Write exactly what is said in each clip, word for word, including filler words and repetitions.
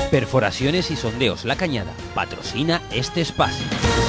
Perforaciones y Sondeos La Cañada patrocina este espacio.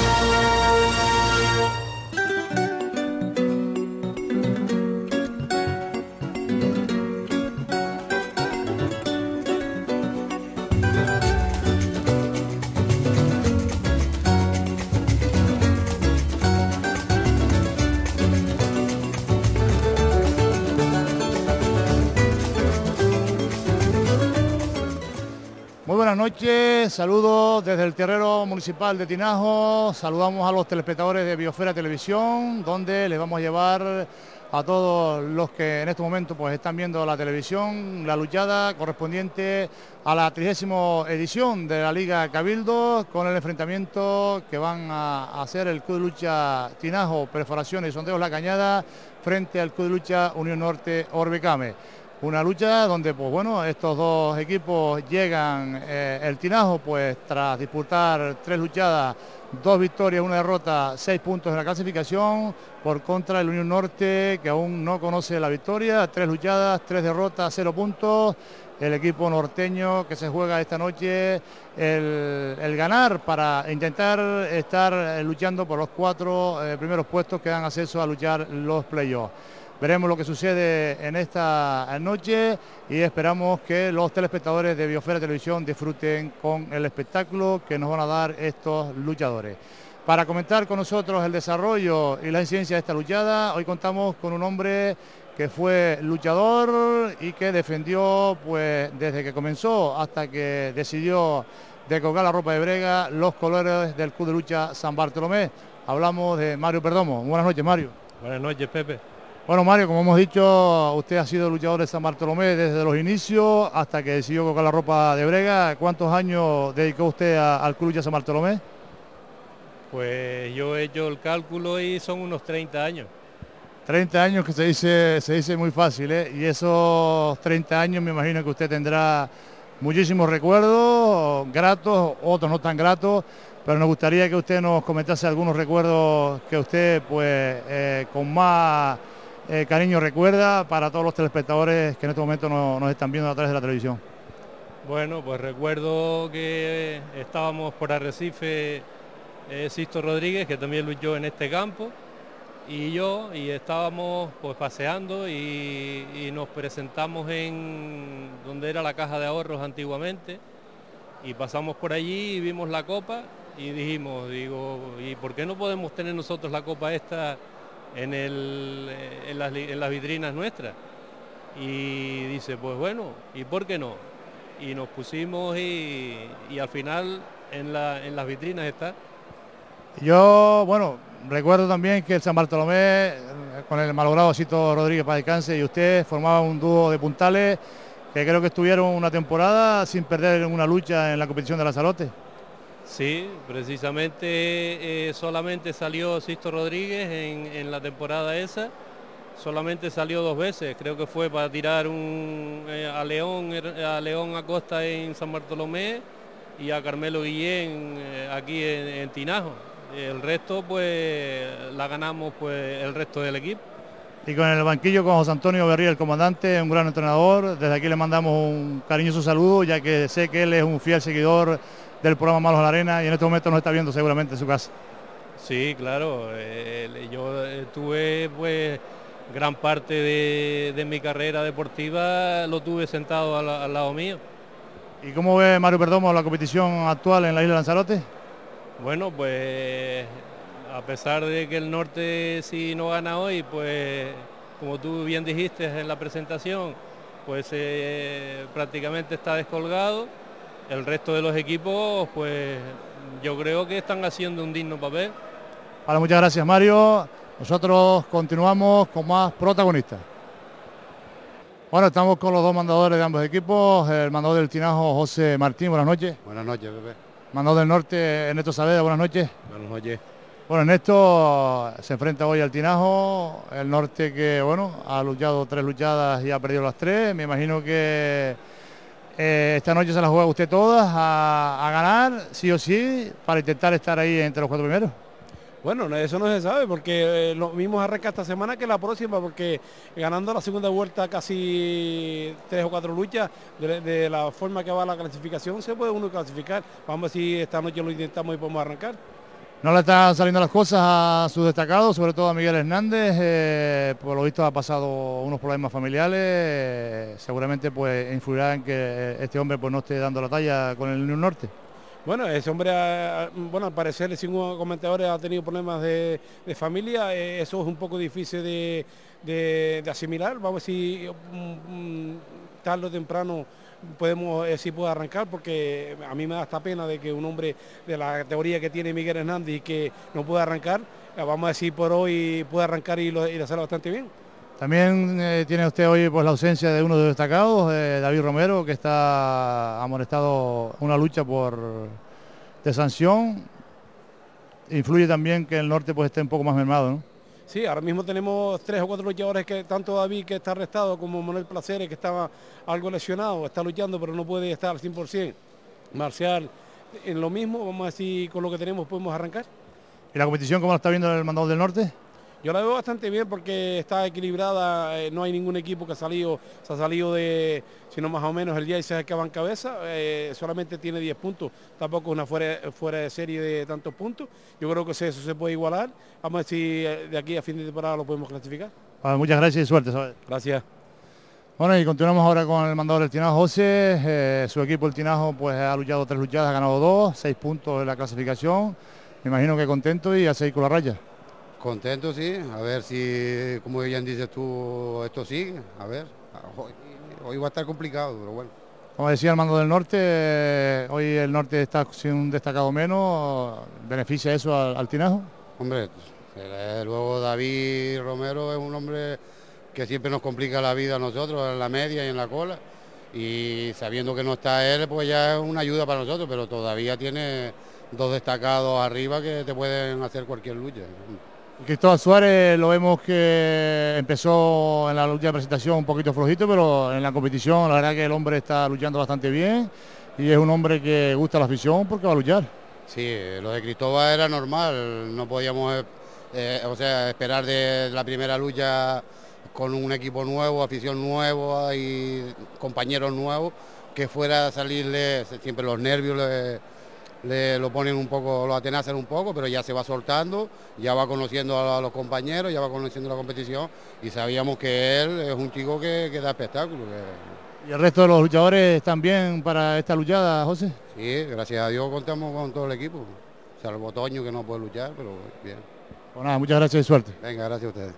Buenas noches, saludos desde el terreno municipal de Tinajo, saludamos a los telespectadores de Biosfera Televisión, donde les vamos a llevar a todos los que en este momento pues están viendo la televisión, la luchada correspondiente a la trigésima edición de la Liga Cabildo, con el enfrentamiento que van a hacer el Club de Lucha Tinajo, Perforaciones y Sondeos La Cañada, frente al Club de Lucha Unión Norte Orbecame. Una lucha donde, pues bueno, estos dos equipos llegan, eh, el Tinajo, pues tras disputar tres luchadas, dos victorias, una derrota, seis puntos en la clasificación, por contra del Unión Norte, que aún no conoce la victoria, tres luchadas, tres derrotas, cero puntos. El equipo norteño que se juega esta noche el, el ganar para intentar estar luchando por los cuatro eh, primeros puestos que dan acceso a luchar los playoffs. Veremos lo que sucede en esta noche y esperamos que los telespectadores de Biosfera Televisión disfruten con el espectáculo que nos van a dar estos luchadores. Para comentar con nosotros el desarrollo y la incidencia de esta luchada, hoy contamos con un hombre que fue luchador y que defendió, pues desde que comenzó hasta que decidió decolgar la ropa de brega, los colores del Club de Lucha San Bartolomé. Hablamos de Mario Perdomo. Buenas noches, Mario. Buenas noches, Pepe. Bueno, Mario, como hemos dicho, usted ha sido luchador de San Bartolomé desde los inicios hasta que decidió colocar la ropa de brega. ¿Cuántos años dedicó usted a, al Club de San Bartolomé? Pues yo he hecho el cálculo y son unos treinta años. treinta años, que se dice, se dice muy fácil, ¿eh? Y esos treinta años me imagino que usted tendrá muchísimos recuerdos, gratos, otros no tan gratos, pero nos gustaría que usted nos comentase algunos recuerdos que usted, pues, eh, con más Eh, cariño recuerda para todos los telespectadores que en este momento no, nos están viendo a través de la televisión. Bueno, pues recuerdo que estábamos por Arrecife, eh, Sisto Rodríguez, que también luchó en este campo, y yo, y estábamos pues paseando y, y nos presentamos en donde era la caja de ahorros antiguamente, y pasamos por allí y vimos la copa y dijimos, digo, ¿y por qué no podemos tener nosotros la copa esta en, el, en, las, en las vitrinas nuestras? Y dice, pues bueno, ¿y por qué no? Y nos pusimos y, y al final en, la, en las vitrinas está. Yo, bueno, recuerdo también que el San Bartolomé, con el malogrado Sisto Rodríguez para descanse, y usted formaban un dúo de puntales que creo que estuvieron una temporada sin perder una lucha en la competición de Lanzarote. Sí, precisamente eh, solamente salió Sisto Rodríguez en, en la temporada esa, solamente salió dos veces, creo que fue para tirar un, eh, a León a León Acosta en San Bartolomé y a Carmelo Guillén eh, aquí en, en Tinajo. El resto pues la ganamos pues el resto del equipo. Y con el banquillo con José Antonio Berría, el comandante, un gran entrenador. Desde aquí le mandamos un cariñoso saludo, ya que sé que él es un fiel seguidor del programa Malos a la Arena y en este momento nos está viendo seguramente en su casa. Sí, claro, eh, yo tuve pues gran parte de, de mi carrera deportiva, lo tuve sentado al, al lado mío. ¿Y cómo ve Mario Perdomo la competición actual en la isla de Lanzarote? Bueno, pues a pesar de que el norte sí no gana hoy, pues como tú bien dijiste en la presentación, pues eh, prácticamente está descolgado. El resto de los equipos, pues yo creo que están haciendo un digno papel. Vale, muchas gracias, Mario. Nosotros continuamos con más protagonistas. Bueno, estamos con los dos mandadores de ambos equipos. El mandador del Tinajo, José Martín, buenas noches. Buenas noches, Pepe. Mandador del Norte, Ernesto Saavedra, buenas noches. Buenas noches. Bueno, Ernesto se enfrenta hoy al Tinajo, el Norte que, bueno, ha luchado tres luchadas y ha perdido las tres. Me imagino que Eh, esta noche se la juega usted todas a, a ganar, sí o sí, para intentar estar ahí entre los cuatro primeros. Bueno, no, eso no se sabe porque eh, lo mismo arranca esta semana que la próxima, porque ganando la segunda vuelta casi tres o cuatro luchas, de, de la forma que va la clasificación, se puede uno clasificar. Vamos a ver si esta noche lo intentamos y podemos arrancar. No le están saliendo las cosas a sus destacados, sobre todo a Miguel Hernández, eh, por lo visto ha pasado unos problemas familiares, eh, seguramente pues influirá en que este hombre pues no esté dando la talla con el Unión Norte. Bueno, ese hombre, bueno, al parecer, según comentadores, ha tenido problemas de, de familia, eh, eso es un poco difícil de, de, de asimilar, vamos a ver si um, tarde o temprano podemos, eh, si puede arrancar, porque a mí me da esta pena de que un hombre de la categoría que tiene Miguel Hernández y que no puede arrancar, eh, vamos a decir por hoy puede arrancar y lo, y lo hacerlo bastante bien. También eh, tiene usted hoy pues la ausencia de uno de los destacados, eh, David Romero, que está amonestado una lucha por de sanción. Influye también que el norte pues esté un poco más mermado, ¿no? Sí, ahora mismo tenemos tres o cuatro luchadores, que tanto David, que está arrestado, como Manuel Placeres, que estaba algo lesionado, está luchando pero no puede estar al cien por cien. Marcial, en lo mismo, vamos a decir, con lo que tenemos podemos arrancar. ¿Y la competición cómo la está viendo el mandador del norte? Yo la veo bastante bien porque está equilibrada, eh, no hay ningún equipo que ha salido, se ha salido de, sino más o menos el día y se acaba en cabeza, eh, solamente tiene diez puntos, tampoco es una fuera, fuera de serie de tantos puntos, yo creo que eso se puede igualar, vamos a ver si de aquí a fin de temporada lo podemos clasificar. Bueno, muchas gracias y suerte, ¿sabes? Gracias. Bueno, y continuamos ahora con el mandador del Tinajo, José, eh, su equipo el Tinajo pues ha luchado tres luchadas, ha ganado dos, seis puntos en la clasificación, me imagino que contento y a seguir con la raya. Contento, sí, a ver si, como bien dices tú, esto sigue, a ver, hoy, hoy va a estar complicado, pero bueno. Como decía el mando del norte, eh, hoy el norte está sin un destacado menos, ¿beneficia eso al, al Tinajo? Hombre, eh, luego David Romero es un hombre que siempre nos complica la vida a nosotros, en la media y en la cola, y sabiendo que no está él, pues ya es una ayuda para nosotros, pero todavía tiene dos destacados arriba que te pueden hacer cualquier lucha. Cristóbal Suárez lo vemos que empezó en la lucha de presentación un poquito flojito, pero en la competición la verdad que el hombre está luchando bastante bien y es un hombre que gusta la afición porque va a luchar. Sí, lo de Cristóbal era normal, no podíamos eh, o sea, esperar de la primera lucha con un equipo nuevo, afición nueva y compañeros nuevos, que fuera a salirle, siempre los nervios le, le lo ponen un poco, lo atenazan un poco, pero ya se va soltando, ya va conociendo a los compañeros, ya va conociendo la competición y sabíamos que él es un chico que, que da espectáculo. Que... ¿Y el resto de los luchadores están bien para esta luchada, José? Sí, gracias a Dios contamos con todo el equipo, salvo Toño que no puede luchar, pero bien. Pues nada, muchas gracias y suerte. Venga, gracias a ustedes.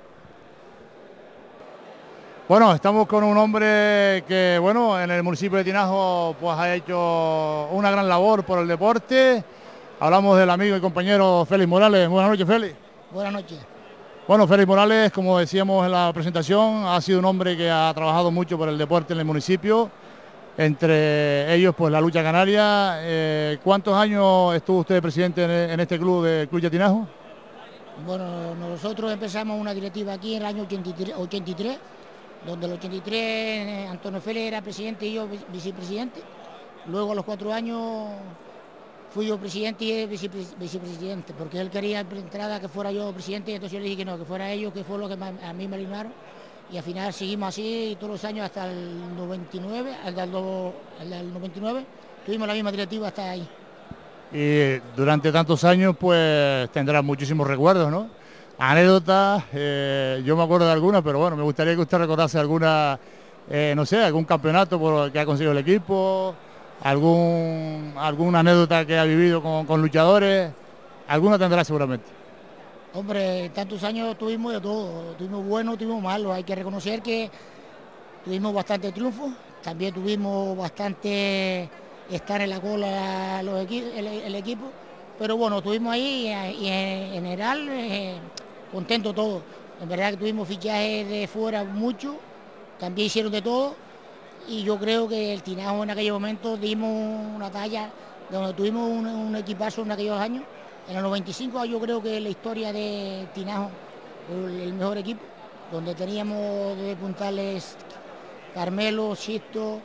Bueno, estamos con un hombre que, bueno, en el municipio de Tinajo pues ha hecho una gran labor por el deporte. Hablamos del amigo y compañero Félix Morales. Buenas noches, Félix. Buenas noches. Bueno, Félix Morales, como decíamos en la presentación, ha sido un hombre que ha trabajado mucho por el deporte en el municipio. Entre ellos, pues la lucha canaria. Eh, ¿Cuántos años estuvo usted presidente en, en este club de Club de Tinajo? Bueno, nosotros empezamos una directiva aquí en el año ochenta y tres. Donde en el ochenta y tres Antonio Félix era presidente y yo vicepresidente. Luego a los cuatro años fui yo presidente y él vicepresidente, porque él quería de entrada que fuera yo presidente, y entonces yo le dije que no, que fuera ellos, que fue lo que a mí me alinearon. Y al final seguimos así todos los años hasta el noventa y nueve, hasta el, hasta el noventa y nueve, tuvimos la misma directiva hasta ahí. Y durante tantos años pues tendrás muchísimos recuerdos, ¿no? Anécdotas, eh, yo me acuerdo de algunas, pero bueno, me gustaría que usted recordase alguna, eh, no sé, algún campeonato por que ha conseguido el equipo, algún, alguna anécdota que ha vivido con, con luchadores, alguna tendrá seguramente. Hombre, tantos años tuvimos de todo, tuvimos buenos, tuvimos malos, hay que reconocer que tuvimos bastante triunfo, también tuvimos bastante estar en la cola los equi el, el equipo, pero bueno, estuvimos ahí y, y en general eh, contento todos. En verdad que tuvimos fichajes de fuera mucho, también hicieron de todo y yo creo que el Tinajo en aquellos momentos dimos una talla donde tuvimos un, un equipazo en aquellos años. En el noventa y cinco yo creo que la historia de Tinajo fue el mejor equipo, donde teníamos de puntales Carmelo, Sisto,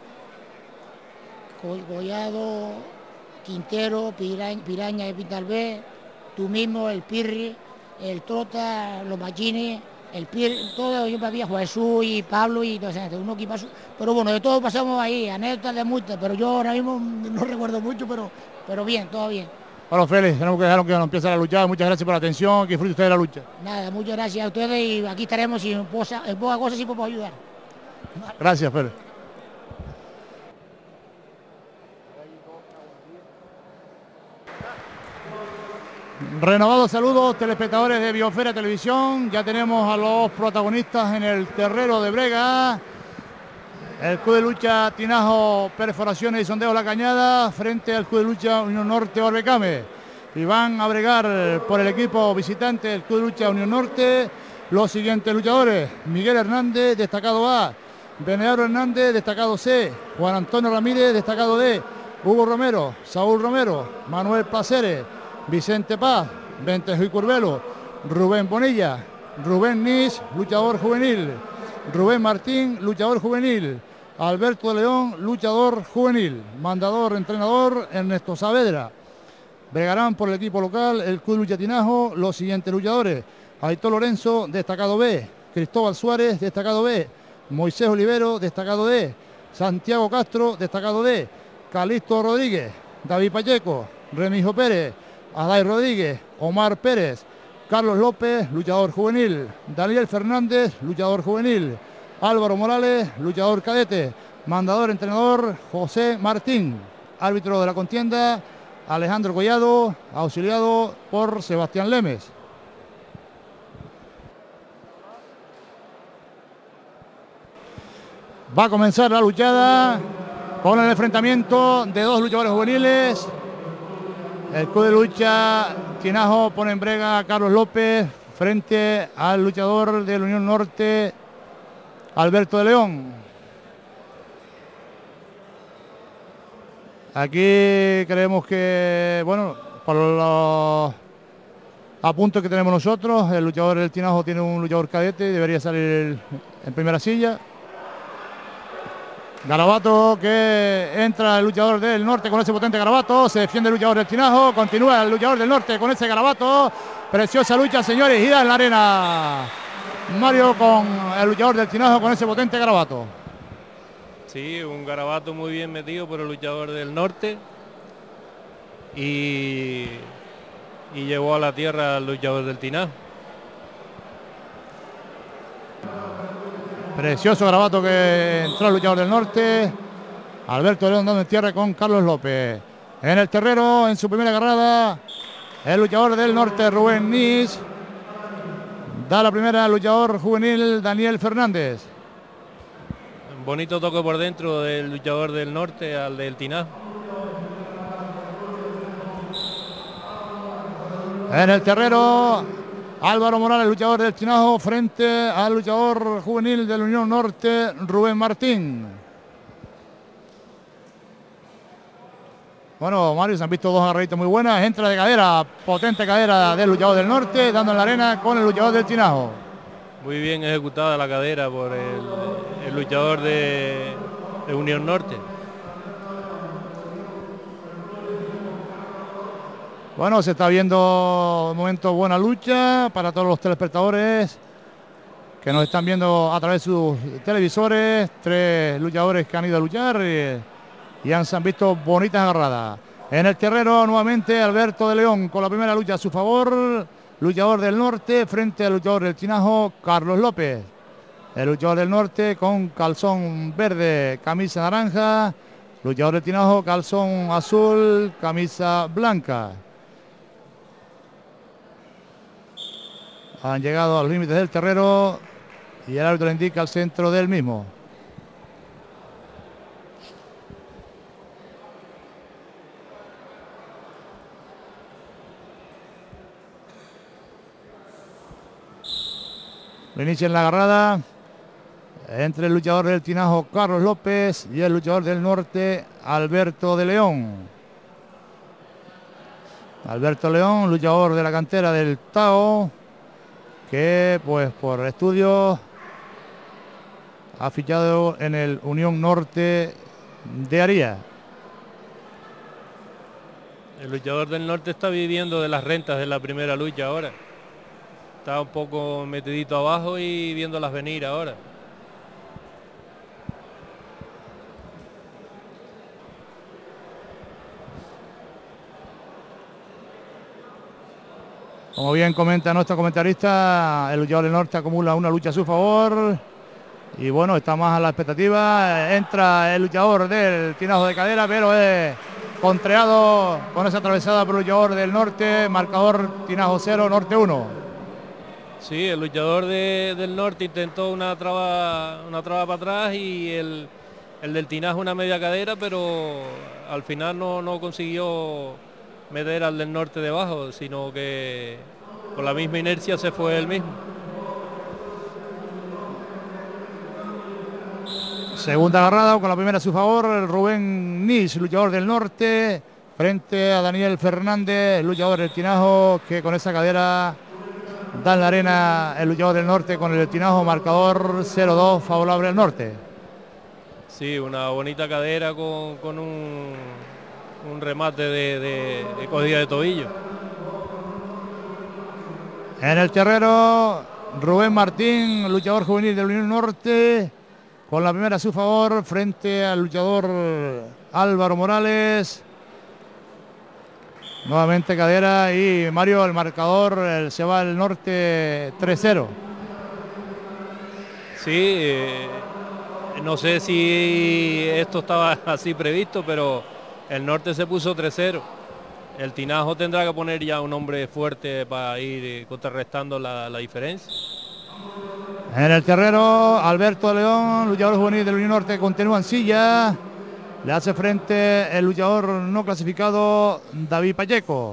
Collado, Quintero, Piraña, Piraña de Pintalbé, tú mismo, el Pirri, el Trota, los Machines, el Pier, todo, yo había Jesús y Pablo y todo eso, uno equipazo, pero bueno, de todo pasamos ahí, anécdotas de muchas, pero yo ahora mismo no recuerdo mucho, pero, pero bien, todo bien. Bueno, Félix, tenemos que dejar que empiece la lucha. Muchas gracias por la atención, que disfrute usted de la lucha. Nada, muchas gracias a ustedes y aquí estaremos y en poca, en poca cosa sí podemos ayudar. Gracias, Félix. Renovados saludos, telespectadores de Biosfera Televisión. Ya tenemos a los protagonistas en el terrero de Brega. El Club de Lucha Tinajo Perforaciones y Sondeo La Cañada frente al Club de Lucha Unión Norte Orbecame. Y van a bregar por el equipo visitante del Club de Lucha Unión Norte los siguientes luchadores: Miguel Hernández, destacado A; Venedaro Hernández, destacado C; Juan Antonio Ramírez, destacado D; Hugo Romero, Saúl Romero, Manuel Placeres, Vicente Paz, Ventejo y Curvelo, Rubén Bonilla, Rubén Nis, luchador juvenil; Rubén Martín, luchador juvenil; Alberto de León, luchador juvenil; mandador, entrenador, Ernesto Saavedra. Bregarán por el equipo local el Club Lucha Tinajo los siguientes luchadores: Aitor Lorenzo, destacado B; Cristóbal Suárez, destacado B; Moisés Olivero, destacado D; Santiago Castro, destacado D; Calixto Rodríguez, David Pacheco, Remijo Pérez, Adai Rodríguez, Omar Pérez, Carlos López, luchador juvenil; Daniel Fernández, luchador juvenil; Álvaro Morales, luchador cadete; mandador, entrenador, José Martín; árbitro de la contienda, Alejandro Collado, auxiliado por Sebastián Lemes. Va a comenzar la luchada con el enfrentamiento de dos luchadores juveniles. El Club de Lucha Tinajo pone en brega a Carlos López frente al luchador de la Unión Norte, Alberto de León. Aquí creemos que, bueno, por los apuntes que tenemos nosotros, el luchador del Tinajo tiene un luchador cadete y debería salir en primera silla. Garabato, que entra el luchador del norte con ese potente garabato, se defiende el luchador del Tinajo, continúa el luchador del norte con ese garabato. Preciosa lucha, señores, ida en la arena. Mario con el luchador del Tinajo con ese potente garabato. Sí, un garabato muy bien metido por el luchador del norte y, y llevó a la tierra al luchador del Tinajo. Precioso garabato que entró el luchador del norte. Alberto León dando en tierra con Carlos López. En el terreno, en su primera agarrada, el luchador del norte, Rubén Nis. Da la primera al luchador juvenil, Daniel Fernández. Un bonito toque por dentro del luchador del norte al del Tinajo. En el terreno, Álvaro Morales, luchador del Tinajo, frente al luchador juvenil de la Unión Norte, Rubén Martín. Bueno, Mario, se han visto dos agarraditas muy buenas. Entra de cadera, potente cadera del luchador del norte, dando en la arena con el luchador del Tinajo. Muy bien ejecutada la cadera por el, el luchador de, de Unión Norte. Bueno, se está viendo un momento buena lucha para todos los telespectadores que nos están viendo a través de sus televisores. Tres luchadores que han ido a luchar y, y han, se han visto bonitas agarradas. En el terreno nuevamente Alberto de León con la primera lucha a su favor. Luchador del norte frente al luchador del Tinajo, Carlos López. El luchador del norte con calzón verde, camisa naranja. Luchador del Tinajo, calzón azul, camisa blanca. Han llegado a los límites del terreno y el árbitro le indica al centro del mismo. Inicia en la agarrada entre el luchador del Tinajo, Carlos López, y el luchador del norte, Alberto de León. Alberto León, luchador de la cantera del Tao, que pues por estudios ha fichado en el Unión Norte de Aría. El luchador del norte está viviendo de las rentas de la primera lucha ahora. está un poco metidito abajo y viéndolas venir ahora. Como bien comenta nuestro comentarista, el luchador del norte acumula una lucha a su favor. Y bueno, está más a la expectativa. Entra el luchador del tinajo de cadera, pero es contrariado con esa atravesada por el luchador del norte. Marcador tinajo cero, norte uno. Sí, el luchador de, del norte intentó una traba, una traba para atrás y el, el del tinajo una media cadera, pero al final no, no consiguió meter al del norte debajo, sino que con la misma inercia se fue él mismo. Segunda agarrada con la primera a su favor, el Rubén Nis, luchador del norte, frente a Daniel Fernández, luchador del tinajo, que con esa cadera da en la arena el luchador del norte con el tinajo, marcador cero dos favorable al norte. Sí, una bonita cadera con, con un, un remate de, de, de cogida de tobillo. En el terreno, Rubén Martín, luchador juvenil del Unión Norte, con la primera a su favor frente al luchador Álvaro Morales. Nuevamente cadera y Mario, el marcador el, se va al norte tres cero. Sí, eh, no sé si esto estaba así previsto, pero el norte se puso tres cero. El tinajo tendrá que poner ya un hombre fuerte para ir contrarrestando la, la diferencia. En el terreno, Alberto León, luchador juvenil del Unión Norte, continúa en silla. Le hace frente el luchador no clasificado, David Pacheco.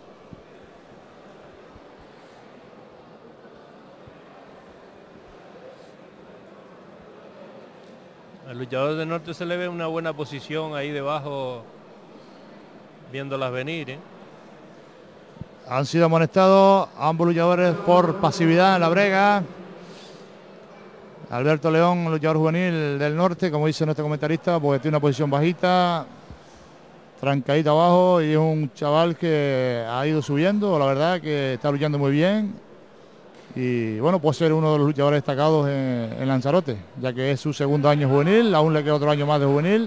Al luchador del norte se le ve una buena posición ahí debajo, viéndolas venir, ¿eh? Han sido amonestados ambos luchadores por pasividad en la brega. Alberto León, luchador juvenil del norte, como dice nuestro comentarista, porque tiene una posición bajita, trancadita abajo, y es un chaval que ha ido subiendo, la verdad que está luchando muy bien. Y bueno, puede ser uno de los luchadores destacados en, en Lanzarote, ya que es su segundo año juvenil, aún le queda otro año más de juvenil,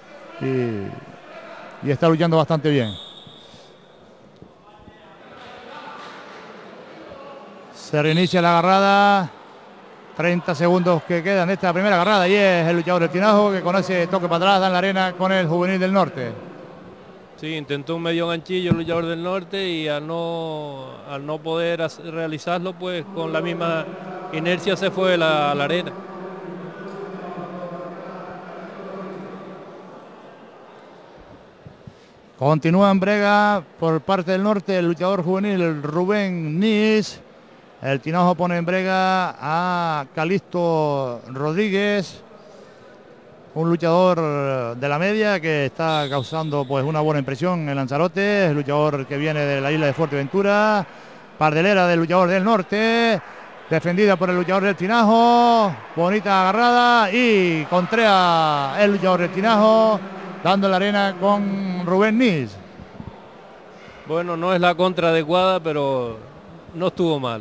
y, y está luchando bastante bien. Se reinicia la agarrada, treinta segundos que quedan de esta primera agarrada, y es el luchador del tinajo que con ese toque para atrás da en la arena con el juvenil del norte. Sí, intentó un medio ganchillo el luchador del norte y al no, al no poder hacer, realizarlo, pues con la misma inercia se fue a la, a la arena. Continúa en brega por parte del norte el luchador juvenil Rubén Nis. El tinajo pone en brega a Calixto Rodríguez, un luchador de la media que está causando pues una buena impresión en Lanzarote, el luchador que viene de la isla de Fuerteventura. Pardelera del luchador del norte, defendida por el luchador del tinajo, bonita agarrada y contrea el luchador del tinajo, dando la arena con Rubén Nis. Bueno, no es la contra adecuada, pero no estuvo mal.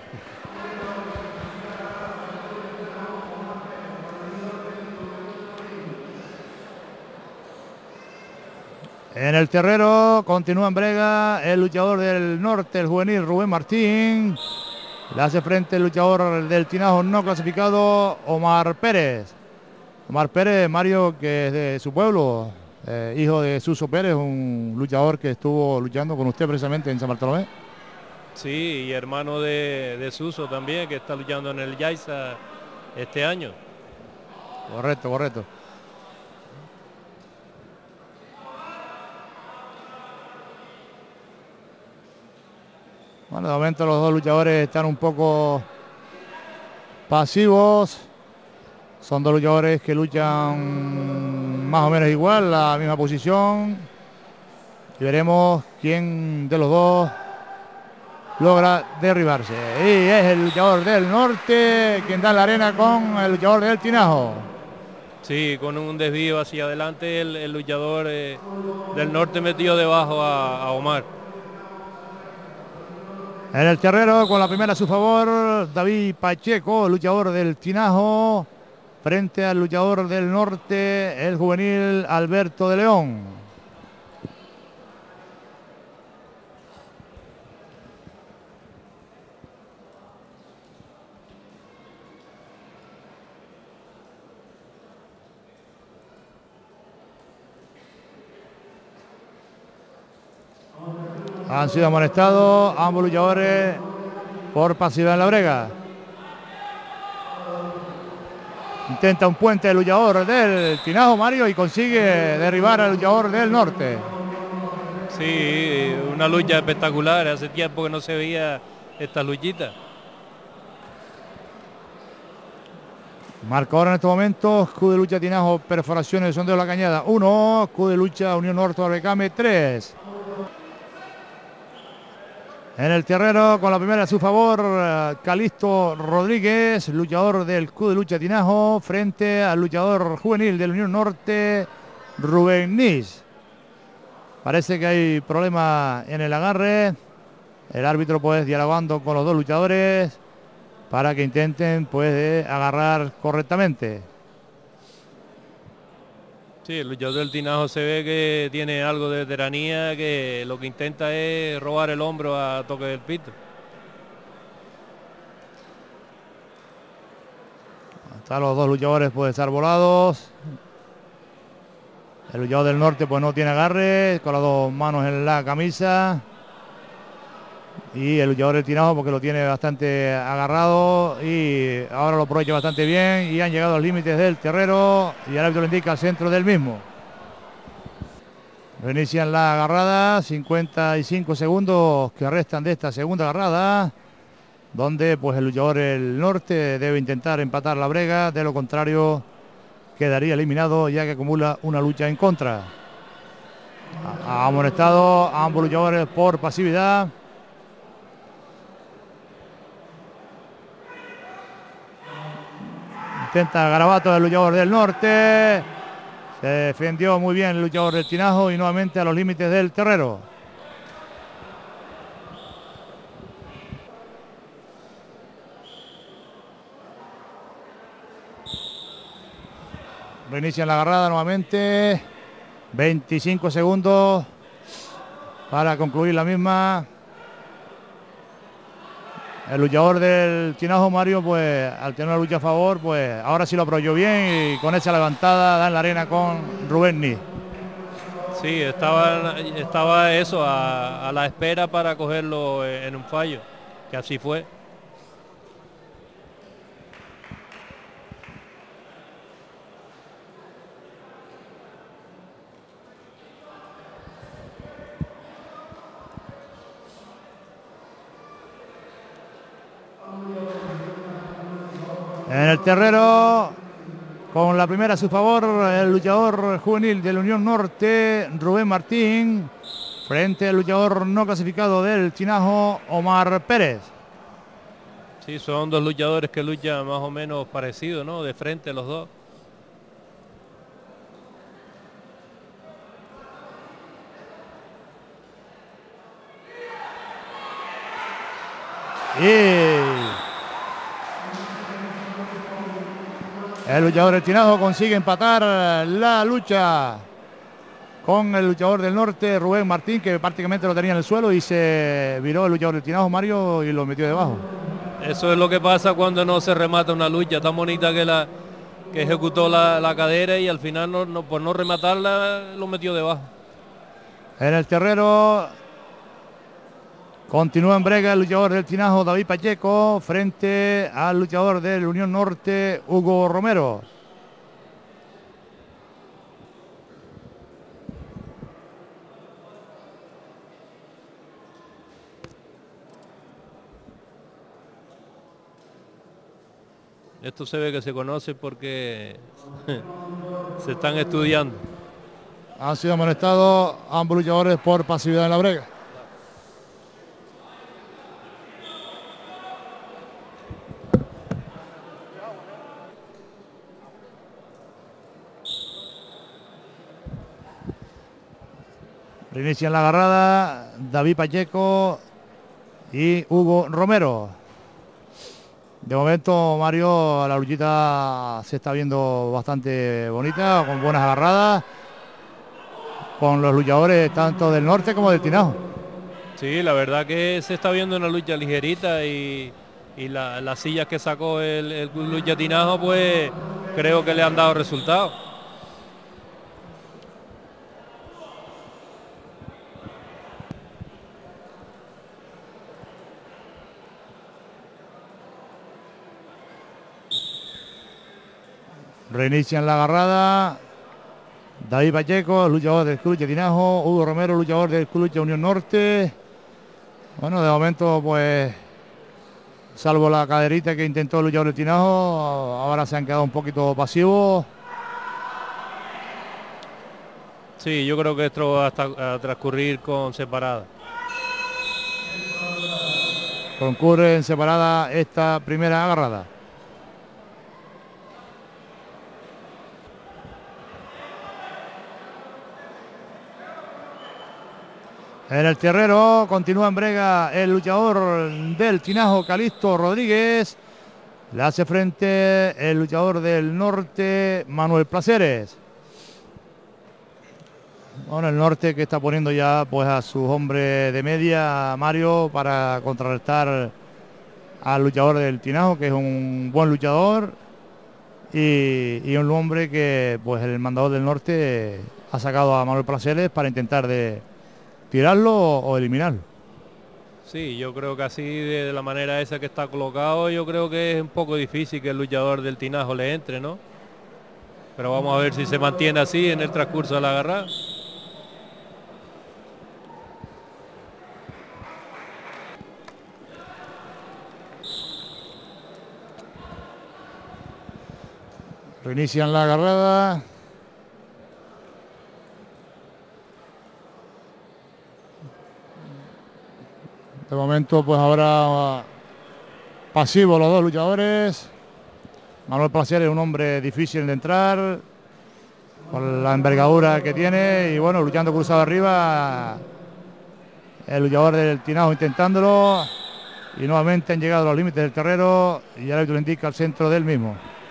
En el terreno continúa en brega el luchador del norte, el juvenil Rubén Martín. Le hace frente el luchador del tinajo no clasificado, Omar Pérez. Omar Pérez, Mario, que es de su pueblo, eh, hijo de Suso Pérez, un luchador que estuvo luchando con usted precisamente en San Bartolomé. Sí, y hermano de, de Suso también, que está luchando en el Yaiza este año. Correcto, correcto. Bueno, de momento los dos luchadores están un poco pasivos. Son dos luchadores que luchan más o menos igual, la misma posición. Y veremos quién de los dos logra derribarse. Y es el luchador del norte quien da la arena con el luchador del tinajo. Sí, con un desvío hacia adelante el, el luchador eh, del norte metió debajo a, a Omar. En el terreno, con la primera a su favor, David Pacheco, luchador del Tinajo, frente al luchador del norte, el juvenil Alberto de León. Han sido amonestados ambos luchadores por pasividad en la brega. Intenta un puente el luchador del Tinajo, Mario, y consigue derribar al luchador del norte. Sí, una lucha espectacular. Hace tiempo que no se veía esta luchita. Marcador en este momento, escudo de lucha Tinajo, perforaciones de sondeo de la cañada uno, escudo de lucha Unión Norte Barbecame tres. En el terreno, con la primera a su favor, Calixto Rodríguez, luchador del escudo de lucha Tinajo, frente al luchador juvenil del Unión Norte, Rubén Nis. Parece que hay problema en el agarre. El árbitro pues dialogando con los dos luchadores para que intenten pues agarrar correctamente. Sí, el luchador del Tinajo se ve que tiene algo de veteranía, que lo que intenta es robar el hombro a toque del pito. Están los dos luchadores pues estar volados. El luchador del norte pues no tiene agarre, con las dos manos en la camisa. Y el luchador del Tinajo porque lo tiene bastante agarrado y ahora lo aprovecha bastante bien y han llegado a los límites del terreno y el árbitro le indica al centro del mismo. Reinician la agarrada, cincuenta y cinco segundos que restan de esta segunda agarrada, donde pues el luchador del norte debe intentar empatar la brega, de lo contrario quedaría eliminado ya que acumula una lucha en contra. Ha amonestado a ambos luchadores por pasividad. Intenta garabato del luchador del norte. Se defendió muy bien el luchador del Tinajo y nuevamente a los límites del terreno. Reinician la agarrada nuevamente. veinticinco segundos para concluir la misma. El luchador del Tinajo, Mario, pues al tener una lucha a favor, pues ahora sí lo aprovechó bien y con esa levantada da en la arena con Rubén Nis. Sí, estaba, estaba eso, a, a la espera para cogerlo en un fallo, que así fue. En el terreno, con la primera a su favor, el luchador juvenil de la Unión Norte, Rubén Martín, frente al luchador no clasificado del Tinajo, Omar Pérez. Sí, son dos luchadores que luchan más o menos parecidos, ¿no? De frente los dos. Y el luchador del Tinajo consigue empatar la lucha con el luchador del norte, Rubén Martín, que prácticamente lo tenía en el suelo y se viró el luchador del Tinajo, Mario, y lo metió debajo. Eso es lo que pasa cuando no se remata una lucha tan bonita que la que ejecutó la, la cadera y al final no, no, por no rematarla lo metió debajo. En el terreno continúa en brega el luchador del Tinajo, David Pacheco, frente al luchador del Unión Norte, Hugo Romero. Esto se ve que se conoce porque se están estudiando. Han sido amonestados ambos luchadores por pasividad en la brega. Reinician la agarrada, David Pacheco y Hugo Romero. De momento, Mario, la luchita se está viendo bastante bonita, con buenas agarradas, con los luchadores tanto del norte como del Tinajo. Sí, la verdad que se está viendo una lucha ligerita y, y la, las sillas que sacó el, el lucha Tinajo, pues creo que le han dado resultados. Reinician la agarrada. David Pacheco, luchador del Club de Tinajo. Hugo Romero, luchador del Club de Unión Norte. Bueno, de momento, pues, salvo la caderita que intentó el luchador del Tinajo, ahora se han quedado un poquito pasivos. Sí, yo creo que esto va a, a transcurrir con separada. Concurre en separada esta primera agarrada. En el terreno continúa en brega el luchador del Tinajo, Calixto Rodríguez. Le hace frente el luchador del norte, Manuel Placeres. Bueno, el norte que está poniendo ya pues a sus hombres de media, Mario, para contrarrestar al luchador del Tinajo, que es un buen luchador. Y, y un hombre que pues el mandador del norte ha sacado a Manuel Placeres para intentar de tirarlo o, o eliminarlo. Sí, yo creo que así de la manera esa que está colocado, yo creo que es un poco difícil que el luchador del Tinajo le entre, ¿no? Pero vamos a ver si se mantiene así en el transcurso de la agarrada. Reinician la agarrada. De momento, pues ahora pasivos los dos luchadores. Manuel Placeres es un hombre difícil de entrar, con la envergadura que tiene, y bueno, luchando cruzado arriba, el luchador del Tinajo intentándolo, y nuevamente han llegado a los límites del terreno, y el árbitro indica al centro del mismo.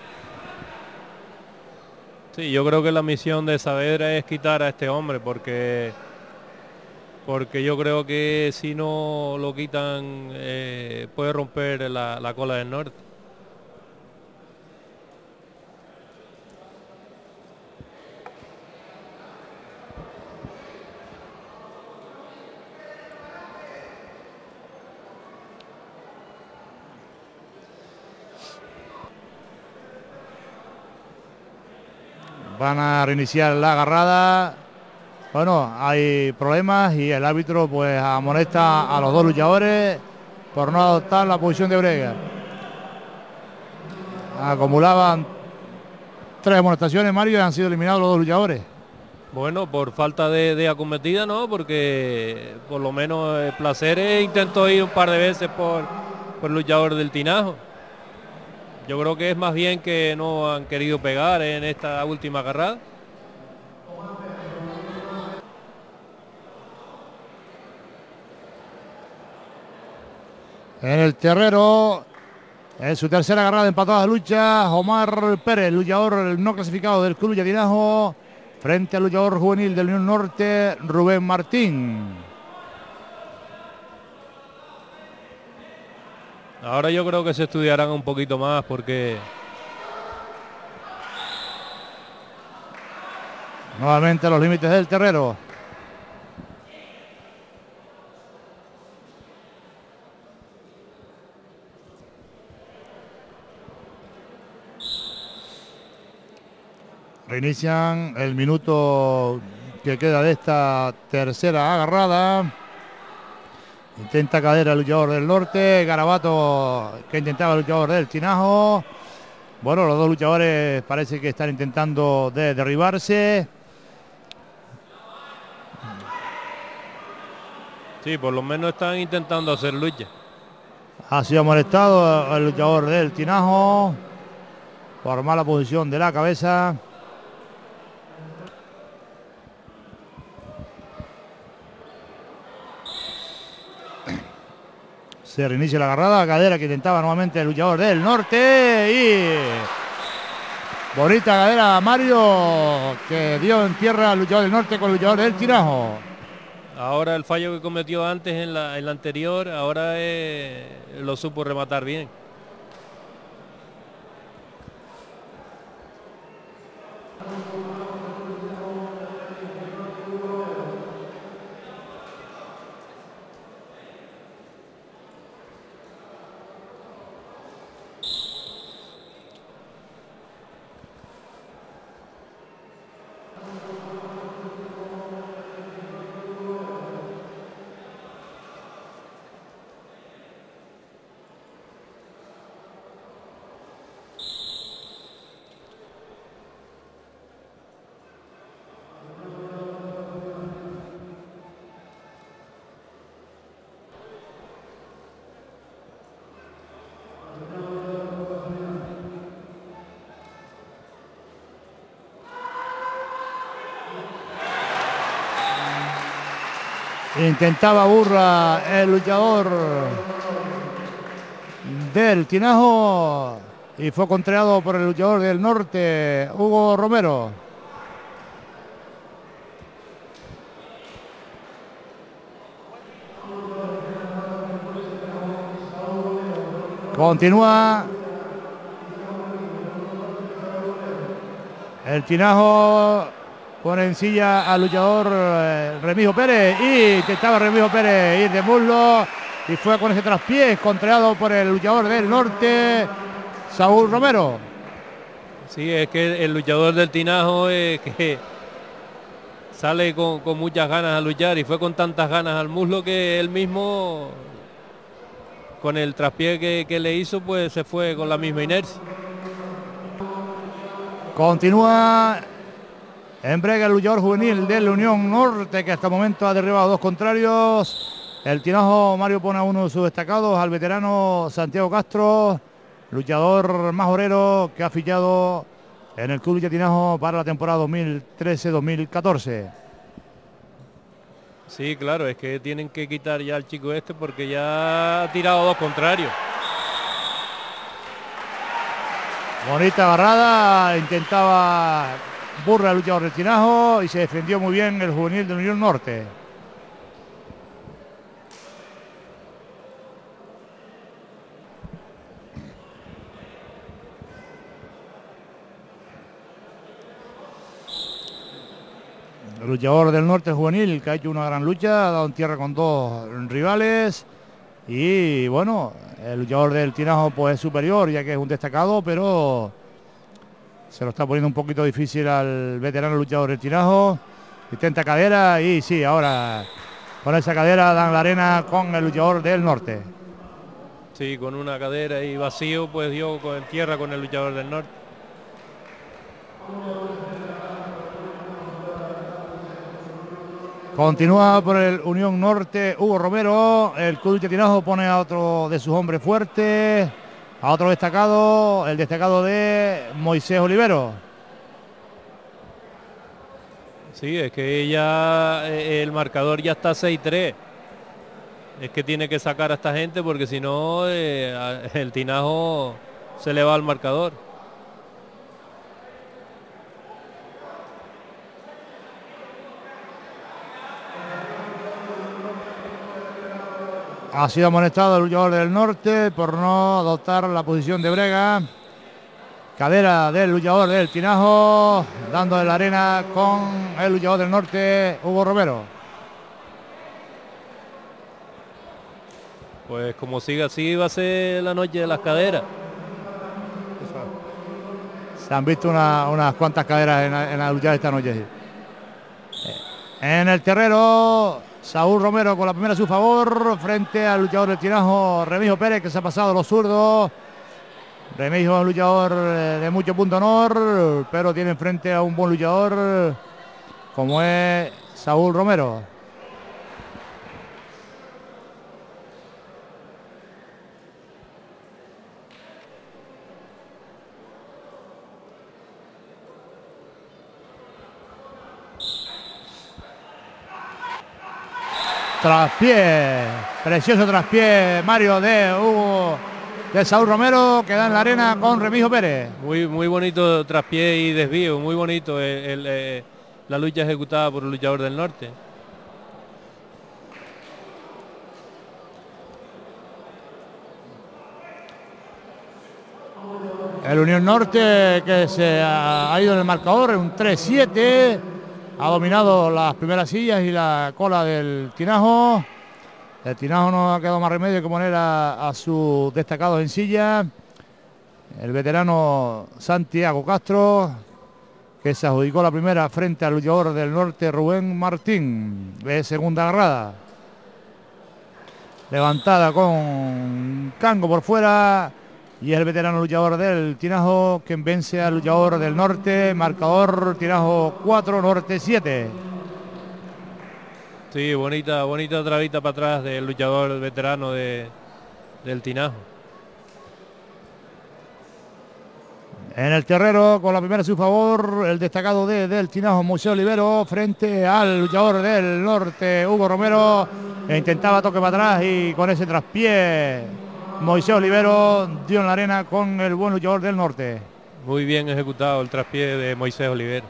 Sí, yo creo que la misión de Saavedra es quitar a este hombre, porque porque yo creo que si no lo quitan eh, puede romper la, la cola del norte. Van a reiniciar la agarrada. Bueno, hay problemas y el árbitro pues amonesta a los dos luchadores por no adoptar la posición de brega. Acumulaban tres amonestaciones, Mario, y han sido eliminados los dos luchadores. Bueno, por falta de, de acometida, ¿no? Porque por lo menos eh, Placeres intentó ir un par de veces por, por el luchador del Tinajo. Yo creo que es más bien que no han querido pegar en esta última agarrada. En el terreno, en su tercera agarrada empatada de lucha, Omar Pérez, luchador no clasificado del Club de Tinajo, frente al luchador juvenil del Unión Norte, Rubén Martín. Ahora yo creo que se estudiarán un poquito más porque nuevamente los límites del terreno. Reinician el minuto que queda de esta tercera agarrada. Intenta caer el luchador del norte. Garabato que intentaba el luchador del Tinajo. Bueno, los dos luchadores parece que están intentando de derribarse. sí, por lo menos están intentando hacer lucha. Ha sido molestado el luchador del Tinajo por mala posición de la cabeza. Se reinicia la agarrada, cadera que intentaba nuevamente el luchador del norte y bonita cadera Mario que dio en tierra al luchador del norte con el luchador del Tinajo. Ahora el fallo que cometió antes en la, en la anterior, ahora eh, lo supo rematar bien. Intentaba burra el luchador del Tinajo y fue contrariado por el luchador del norte, Hugo Romero. Continúa el Tinajo. Pone en silla al luchador eh, Remigio Pérez y intentaba Remigio Pérez ir de muslo y fue con ese traspiés contrariado por el luchador del norte, Saúl Romero. Sí, es que el luchador del Tinajo es que sale con, con muchas ganas a luchar y fue con tantas ganas al muslo que él mismo, con el traspié que, que le hizo, pues se fue con la misma inercia. Continúa en brega el luchador juvenil de la Unión Norte, que hasta el momento ha derribado a dos contrarios. El Tinajo Mario pone a uno de sus destacados, al veterano Santiago Castro, luchador majorero que ha fichado en el Club Lucha Tinajo para la temporada dos mil trece dos mil catorce. Sí, claro, es que tienen que quitar ya al chico este porque ya ha tirado dos contrarios. Bonita barrada, intentaba burra el luchador del Tinajo y se defendió muy bien el juvenil de la Unión Norte. El luchador del norte juvenil que ha hecho una gran lucha, ha dado en tierra con dos rivales y bueno, el luchador del Tinajo pues es superior ya que es un destacado, pero se lo está poniendo un poquito difícil al veterano luchador del Tinajo. Intenta cadera y sí, ahora con esa cadera dan la arena con el luchador del norte. Sí, con una cadera y vacío pues dio en tierra con el luchador del norte. Continúa por el Unión Norte Hugo Romero. El Club Lucha Tinajo pone a otro de sus hombres fuertes, a otro destacado, el destacado de Moisés Olivero. Sí, es que ya el marcador ya está seis tres. Es que tiene que sacar a esta gente porque si no eh, el Tinajo se le va al marcador. Ha sido amonestado el luchador del norte por no adoptar la posición de brega. Cadera del luchador del Tinajo, dando en la arena con el luchador del norte, Hugo Romero. Pues como sigue así va a ser la noche de las caderas. Se han visto una, unas cuantas caderas en, en la lucha de esta noche. En el terreno, Saúl Romero con la primera a su favor frente al luchador del Tinajo, Remigio Pérez, que se ha pasado los zurdos. Remigio es un luchador de mucho punto honor, pero tiene enfrente a un buen luchador como es Saúl Romero. Traspié, precioso traspié, Mario, de Hugo, de Saúl Romero, que da en la arena con Remigio Pérez. Muy, muy bonito traspié y desvío, muy bonito el, el, el, la lucha ejecutada por el luchador del norte. El Unión Norte, que se ha, ha ido en el marcador en un tres siete, ha dominado las primeras sillas y la cola del Tinajo. El Tinajo no ha quedado más remedio que poner a, a sus destacados en silla. El veterano Santiago Castro, que se adjudicó la primera frente al luchador del norte Rubén Martín, de segunda agarrada. Levantada con Cango por fuera. Y el veterano luchador del Tinajo quien vence al luchador del norte. Marcador Tinajo cuatro, norte siete. Sí, bonita, bonita trabita para atrás del luchador veterano de, del Tinajo. En el terreno, con la primera a su favor, el destacado de, del Tinajo, Moisés Olivero, frente al luchador del norte, Hugo Romero, que intentaba toque para atrás y con ese traspié Moisés Olivero dio en la arena con el buen luchador del norte. Muy bien ejecutado el traspié de Moisés Olivero.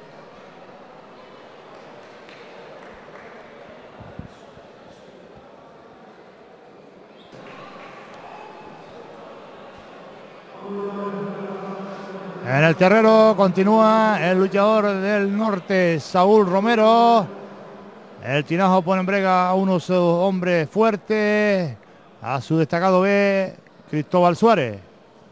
En el terreno continúa el luchador del norte, Saúl Romero. El Tinajo pone en brega a uno de sus hombres fuertes, a su destacado B, Cristóbal Suárez.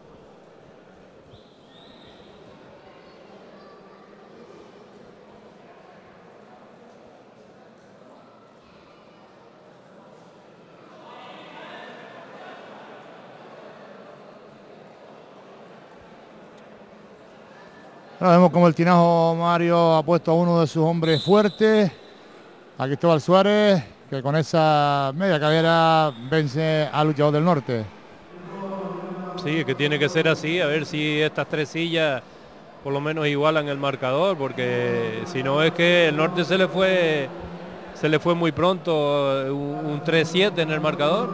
Ahora vemos como el Tinajo, Mario, ha puesto a uno de sus hombres fuertes, a Cristóbal Suárez, que con esa media cadera vence al luchador del norte. Sí, que tiene que ser así, a ver si estas tres sillas por lo menos igualan el marcador, porque si no es que el norte se le fue se le fue muy pronto, un, un tres siete en el marcador.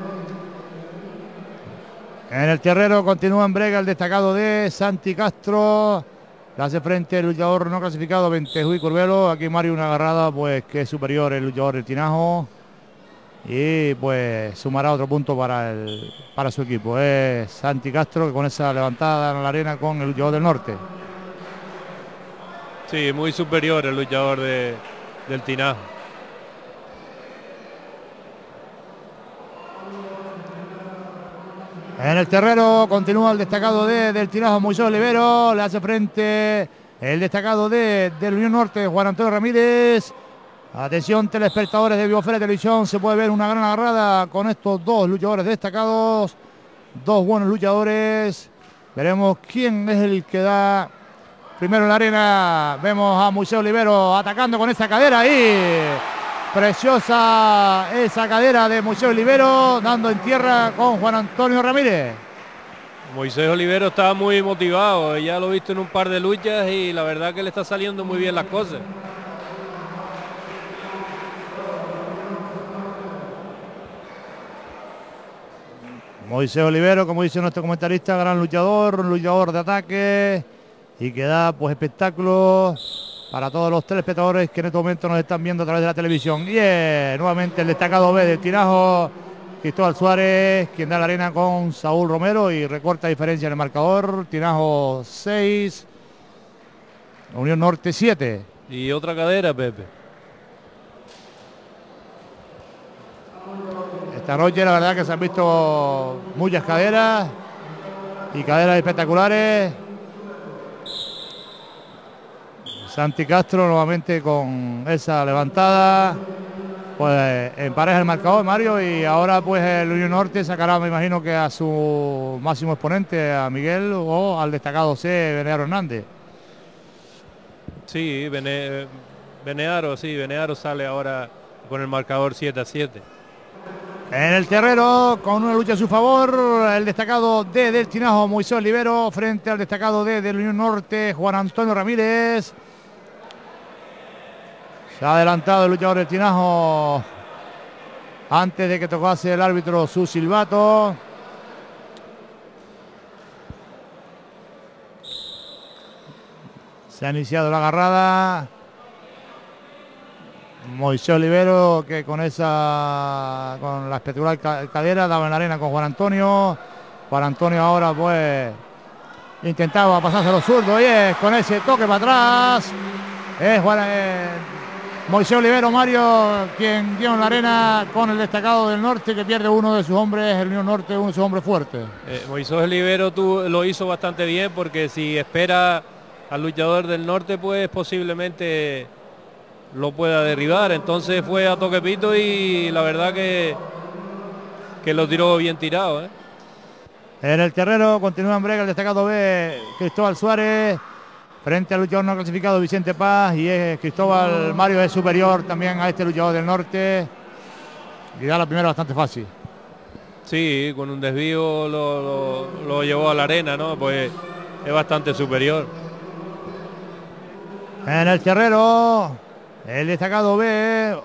En el terreno continúa en brega el destacado de Santi Castro. Le hace frente el luchador no clasificado Ventejuy Curvelo. Aquí Mario una agarrada pues que es superior el luchador del Tinajo. Y pues sumará otro punto para el para su equipo. Es Santi Castro, que con esa levantada en la arena con el luchador del norte. Sí, muy superior el luchador de, del Tinajo. En el terreno continúa el destacado de, del Tinajo, Moisés Olivero. Le hace frente el destacado de, del Unión Norte, Juan Antonio Ramírez. Atención, telespectadores de Biosfera Televisión, se puede ver una gran agarrada con estos dos luchadores destacados. Dos buenos luchadores. Veremos quién es el que da primero en la arena. Vemos a Moisés Olivero atacando con esa cadera ahí. Preciosa esa cadera de Moisés Olivero, dando en tierra con Juan Antonio Ramírez. Moisés Olivero está muy motivado, ya lo he visto en un par de luchas y la verdad que le está saliendo muy bien las cosas. Moisés Olivero, como dice nuestro comentarista, gran luchador, un luchador de ataque y que da pues espectáculos para todos los telespectadores que en este momento nos están viendo a través de la televisión. Y yeah, nuevamente el destacado B del Tinajo, Cristóbal Suárez, quien da la arena con Saúl Romero y recorta diferencia en el marcador. Tinajo seis, Unión Norte siete. Y otra cadera, Pepe. Esta noche la verdad que se han visto muchas caderas y caderas espectaculares. Santi Castro nuevamente con esa levantada, pues empareja el marcador, Mario, y ahora pues el Unión Norte sacará, me imagino que a su máximo exponente, a Miguel, o al destacado C, Benearo Hernández. Sí, Bene, Benearo, sí, Benearo sale ahora con el marcador siete a siete. En el terreno, con una lucha a su favor, el destacado D del Tinajo, Moisés Olivero, frente al destacado D del Unión Norte, Juan Antonio Ramírez. Se ha adelantado el luchador del Tinajo antes de que tocase el árbitro su silbato. Se ha iniciado la agarrada. Moisés Olivero, que con esa con la espectacular cadera daba en la arena con Juan Antonio. Juan Antonio ahora pues intentaba pasarse a los zurdos y es con ese toque para atrás. Es Juan, eh, Moisés Olivero, Mario, quien dio en la arena con el destacado del norte, que pierde uno de sus hombres, el Unión Norte, uno de sus hombres fuertes. Eh, Moisés Olivero tú, lo hizo bastante bien, porque si espera al luchador del norte, pues posiblemente lo pueda derribar. Entonces fue a toque pito y la verdad que, que lo tiró bien tirado, ¿eh? En el terreno continúa en brega el destacado B, Cristóbal Suárez, frente al luchador no clasificado Vicente Paz, y es Cristóbal Mario es superior también a este luchador del norte y da la primera bastante fácil. Sí, con un desvío lo, lo, lo llevó a la arena, ¿no? Pues es bastante superior. En el terreno el destacado B,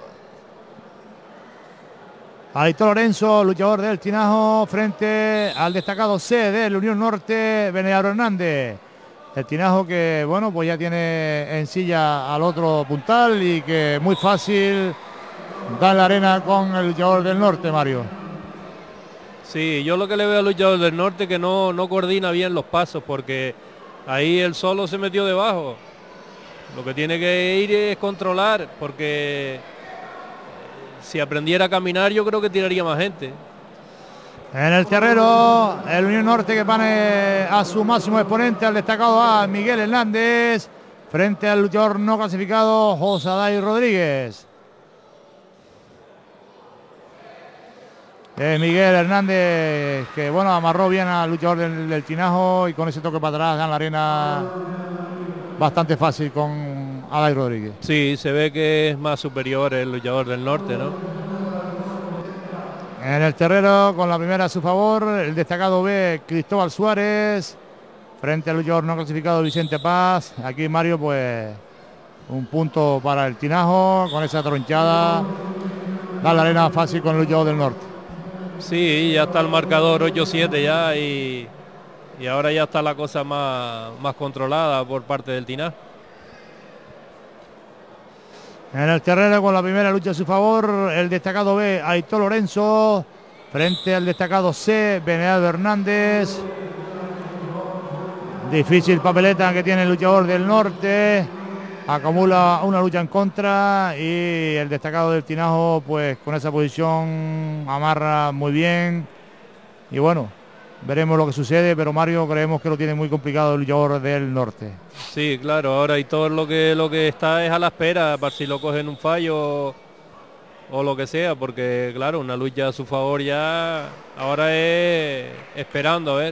Aitor Lorenzo, luchador del Tinajo, frente al destacado C del Unión Norte, Benearo Hernández. El Tinajo que, bueno, pues ya tiene en silla al otro puntal y que muy fácil da la arena con el luchador del norte, Mario. Sí, yo lo que le veo al luchador del norte que no, no coordina bien los pasos, porque ahí él solo se metió debajo. Lo que tiene que ir es controlar, porque si aprendiera a caminar yo creo que tiraría más gente. En el terreno, el Unión Norte que pone a su máximo exponente, al destacado A, Miguel Hernández, frente al luchador no clasificado, Josaday Rodríguez. Eh, Miguel Hernández, que bueno, amarró bien al luchador del, del Tinajo y con ese toque para atrás dan la arena bastante fácil con Aday Rodríguez. Sí, se ve que es más superior el luchador del norte, ¿no? En el terreno, con la primera a su favor, el destacado B, Cristóbal Suárez, frente al luchador no clasificado Vicente Paz. Aquí Mario, pues un punto para el Tinajo, con esa tronchada, da la arena fácil con el luchador del norte. Sí, ya está el marcador ocho siete ya y, y ahora ya está la cosa más, más controlada por parte del Tinajo. En el terreno, con la primera lucha a su favor, el destacado B, Aitor Lorenzo, frente al destacado C, Beneado Hernández. Difícil papeleta que tiene el luchador del norte, acumula una lucha en contra y el destacado del Tinajo pues con esa posición amarra muy bien y bueno, veremos lo que sucede, pero Mario creemos que lo tiene muy complicado el luchador del norte. Sí, claro, ahora y todo lo que lo que está es a la espera para si lo cogen un fallo o, o lo que sea, porque claro, una lucha a su favor ya ahora es esperando a ver.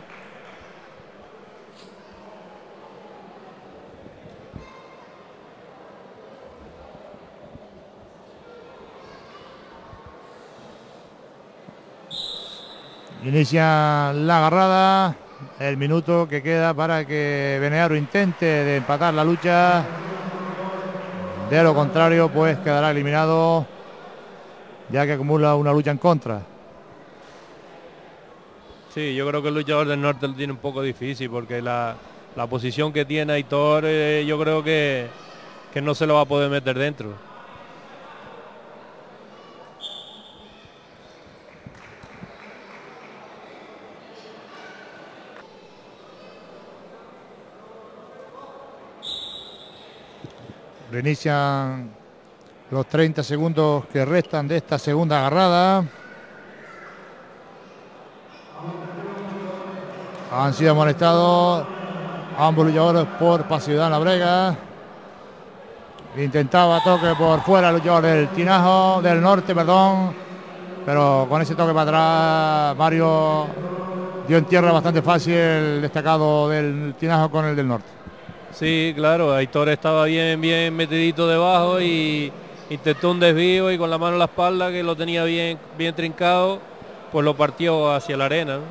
Inicia la agarrada, el minuto que queda para que Benearo intente de empatar la lucha. De lo contrario, pues quedará eliminado, ya que acumula una lucha en contra. Sí, yo creo que el luchador del norte lo tiene un poco difícil, porque la, la posición que tiene Aitor, eh, yo creo que, que no se lo va a poder meter dentro. Reinician los treinta segundos que restan de esta segunda agarrada. Han sido amonestados ambos luchadores por pasividad en la brega. Intentaba toque por fuera el luchador del Tinajo, del norte, perdón. Pero con ese toque para atrás, Mario dio en tierra bastante fácil el destacado del Tinajo con el del norte. Sí, claro, Aitor estaba bien, bien metidito debajo y intentó un desvío y con la mano en la espalda, que lo tenía bien, bien trincado, pues lo partió hacia la arena, ¿no?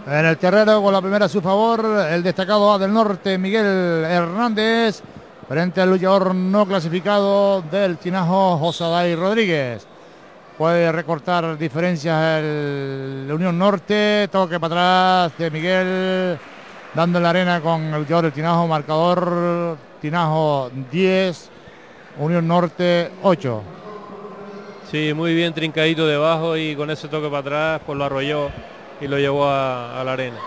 En el terreno con la primera a su favor, el destacado A del Norte, Miguel Hernández, frente al luchador no clasificado del Tinajo, Josaday Rodríguez. Puede recortar diferencias el Unión Norte, toque para atrás de Miguel, dando en la arena con el luchador del Tinajo, marcador Tinajo diez, Unión Norte ocho. Sí, muy bien trincadito debajo y con ese toque para atrás pues lo arrolló y lo llevó a, a la arena.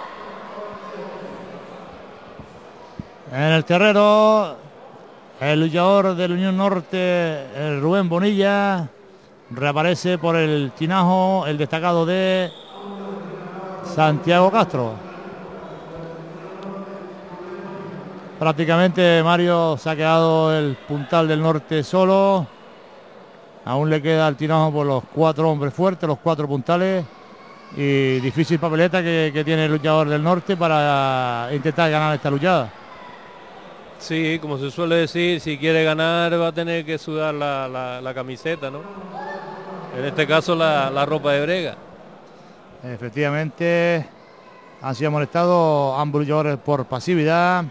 En el terreno, el luchador del Unión Norte, el Rubén Bonilla, reaparece por el Tinajo, el destacado de Santiago Castro. Prácticamente Mario se ha quedado el puntal del norte solo. Aún le queda al Tinajo por los cuatro hombres fuertes, los cuatro puntales. Y difícil papeleta que, que tiene el luchador del norte para intentar ganar esta luchada. Sí, como se suele decir, si quiere ganar va a tener que sudar la, la, la camiseta, ¿no? En este caso la, la ropa de brega. Efectivamente, han sido molestados ambos luchadores por pasividad.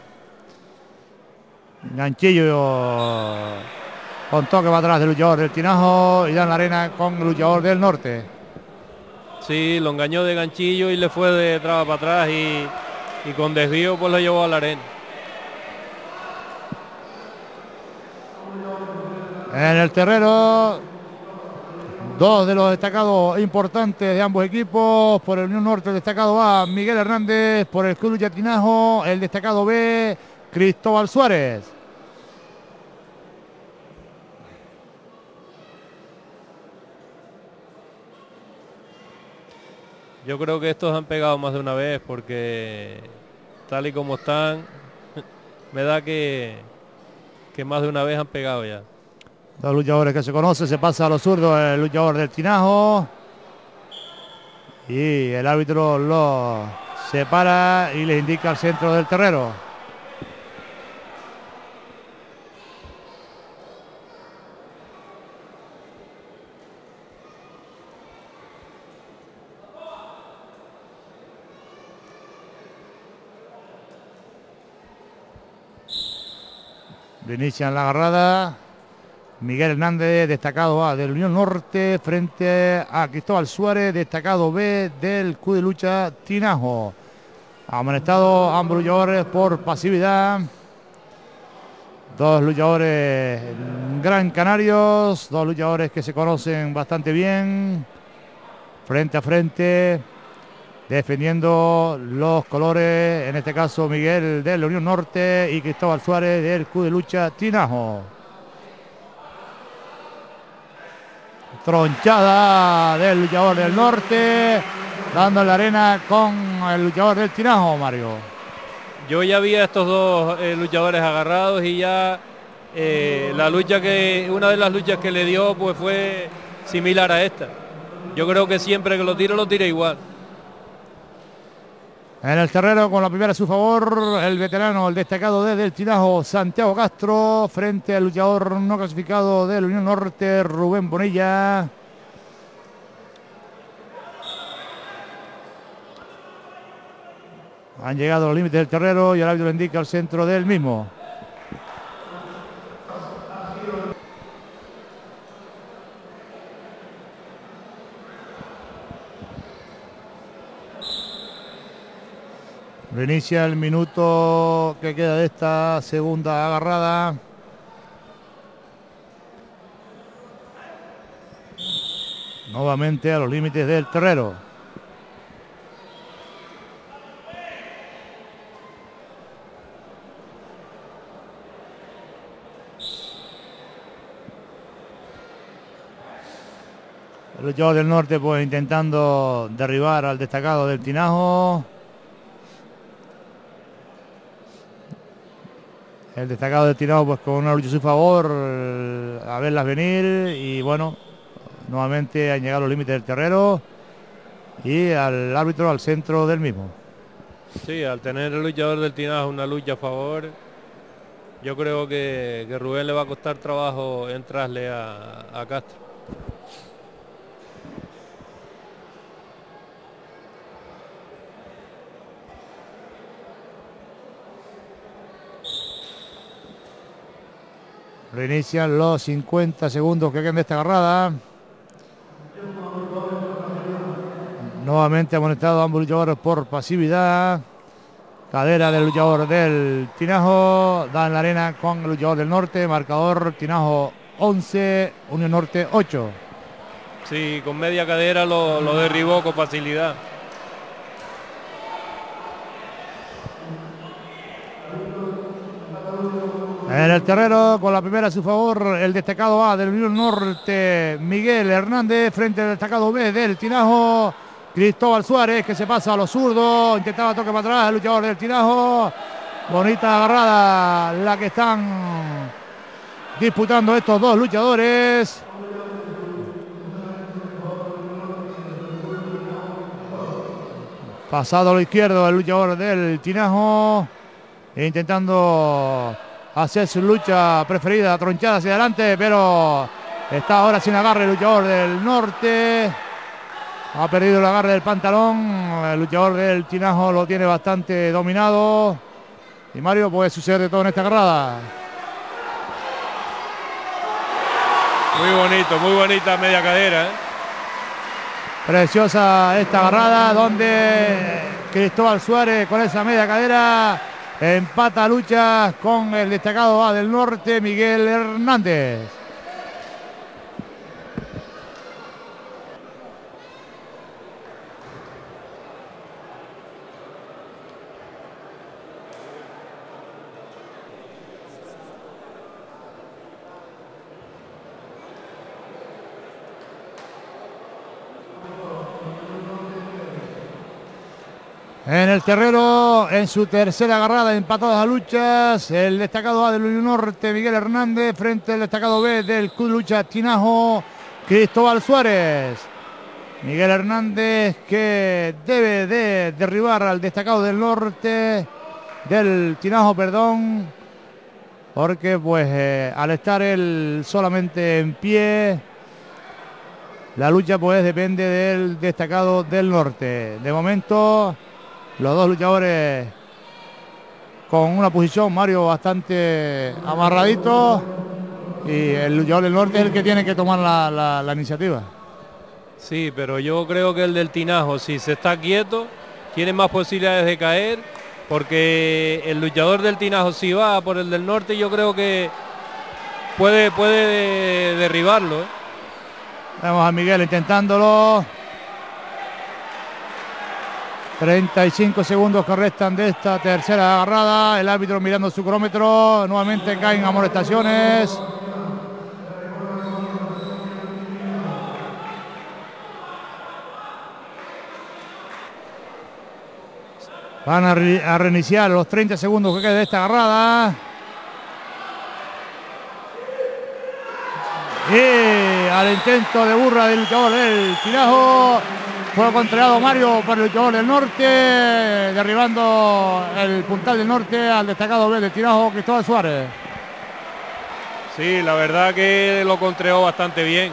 Ganchillo con toque para atrás del luchador del Tinajo y dan la arena con el luchador del norte. Sí, lo engañó de ganchillo y le fue de traba para atrás y, y con desvío pues lo llevó a la arena. En el terreno, dos de los destacados importantes de ambos equipos. Por el Unión Norte el destacado A, Miguel Hernández. Por el Club Lucha Tinajo, el destacado B, Cristóbal Suárez. Yo creo que estos han pegado más de una vez porque tal y como están, me da que, que más de una vez han pegado ya. Dos luchadores que se conocen, se pasa a los zurdos el luchador del Tinajo. Y el árbitro lo separa y le indica al centro del terreno. Inician la agarrada. Miguel Hernández, destacado A del Unión Norte, frente a Cristóbal Suárez, destacado B del Club de Lucha Tinajo. Amonestados ambos luchadores por pasividad. Dos luchadores gran canarios, dos luchadores que se conocen bastante bien, frente a frente, defendiendo los colores, en este caso Miguel de la Unión Norte y Cristóbal Suárez del Club de Lucha Tinajo. Tronchada del luchador del norte, dando la arena con el luchador del Tinajo, Mario. Yo ya vi a estos dos eh, luchadores agarrados y ya eh, la lucha que, una de las luchas que le dio pues fue similar a esta. Yo creo que siempre que lo tira, lo tira igual. En el terreno con la primera a su favor, el veterano, el destacado desde el Tinajo, Santiago Castro, frente al luchador no clasificado del Unión Norte, Rubén Bonilla. Han llegado a los límites del terreno y el árbitro le indica al centro del mismo. Reinicia el minuto que queda de esta segunda agarrada. Nuevamente a los límites del terreno. El luchador del norte pues intentando derribar al destacado del Tinajo. El destacado del Tinajo pues con una lucha a su favor, a verlas venir y bueno, nuevamente han llegado a los límites del terreno y al árbitro al centro del mismo. Sí, al tener el luchador del Tinajo una lucha a favor, yo creo que, que Rubén le va a costar trabajo entrarle a, a Castro. Reinician los cincuenta segundos que quedan de esta agarrada. Nuevamente amonestado ambos luchadores por pasividad. Cadera del luchador del Tinajo. Da en la arena con el luchador del norte. Marcador Tinajo once, Unión Norte ocho. Sí, con media cadera lo, lo derribó con facilidad. En el terreno, con la primera a su favor, el destacado A del Unión Norte, Miguel Hernández, frente al destacado B del Tinajo, Cristóbal Suárez, que se pasa a los zurdos, intentaba toque para atrás el luchador del Tinajo. Bonita agarrada la que están disputando estos dos luchadores. Pasado a lo izquierdo el luchador del Tinajo, intentando hacer su lucha preferida, tronchada hacia adelante, pero está ahora sin agarre el luchador del norte. Ha perdido el agarre del pantalón, el luchador del Tinajo lo tiene bastante dominado. Y Mario, puede suceder de todo en esta agarrada. Muy bonito, muy bonita media cadera, ¿eh? Preciosa esta agarrada donde Cristóbal Suárez con esa media cadera empata lucha con el destacado A del norte, Miguel Hernández. En el terreno, en su tercera agarrada, empatadas a luchas, el destacado A del Unión Norte, Miguel Hernández, frente al destacado B del Club Lucha Tinajo, Cristóbal Suárez. Miguel Hernández, que debe de derribar al destacado del norte, del Tinajo, perdón, porque pues eh, al estar él solamente en pie, la lucha pues depende del destacado del norte. De momento, los dos luchadores con una posición, Mario, bastante amarradito, y el luchador del norte es el que tiene que tomar la, la, la iniciativa. Sí, pero yo creo que el del Tinajo, si se está quieto, tiene más posibilidades de caer, porque el luchador del Tinajo, si va por el del norte, yo creo que puede, puede derribarlo, ¿eh? Vemos a Miguel intentándolo. treinta y cinco segundos que restan de esta tercera agarrada. El árbitro mirando su cronómetro. Nuevamente caen amonestaciones. Van a, re a reiniciar los treinta segundos que queda de esta agarrada. Y al intento de burra del luchador del Tinajo, fue contrariado Mario por el luchador del norte, derribando el puntal del norte al destacado B del Tinajo, Cristóbal Suárez. Sí, la verdad que lo contrarió bastante bien.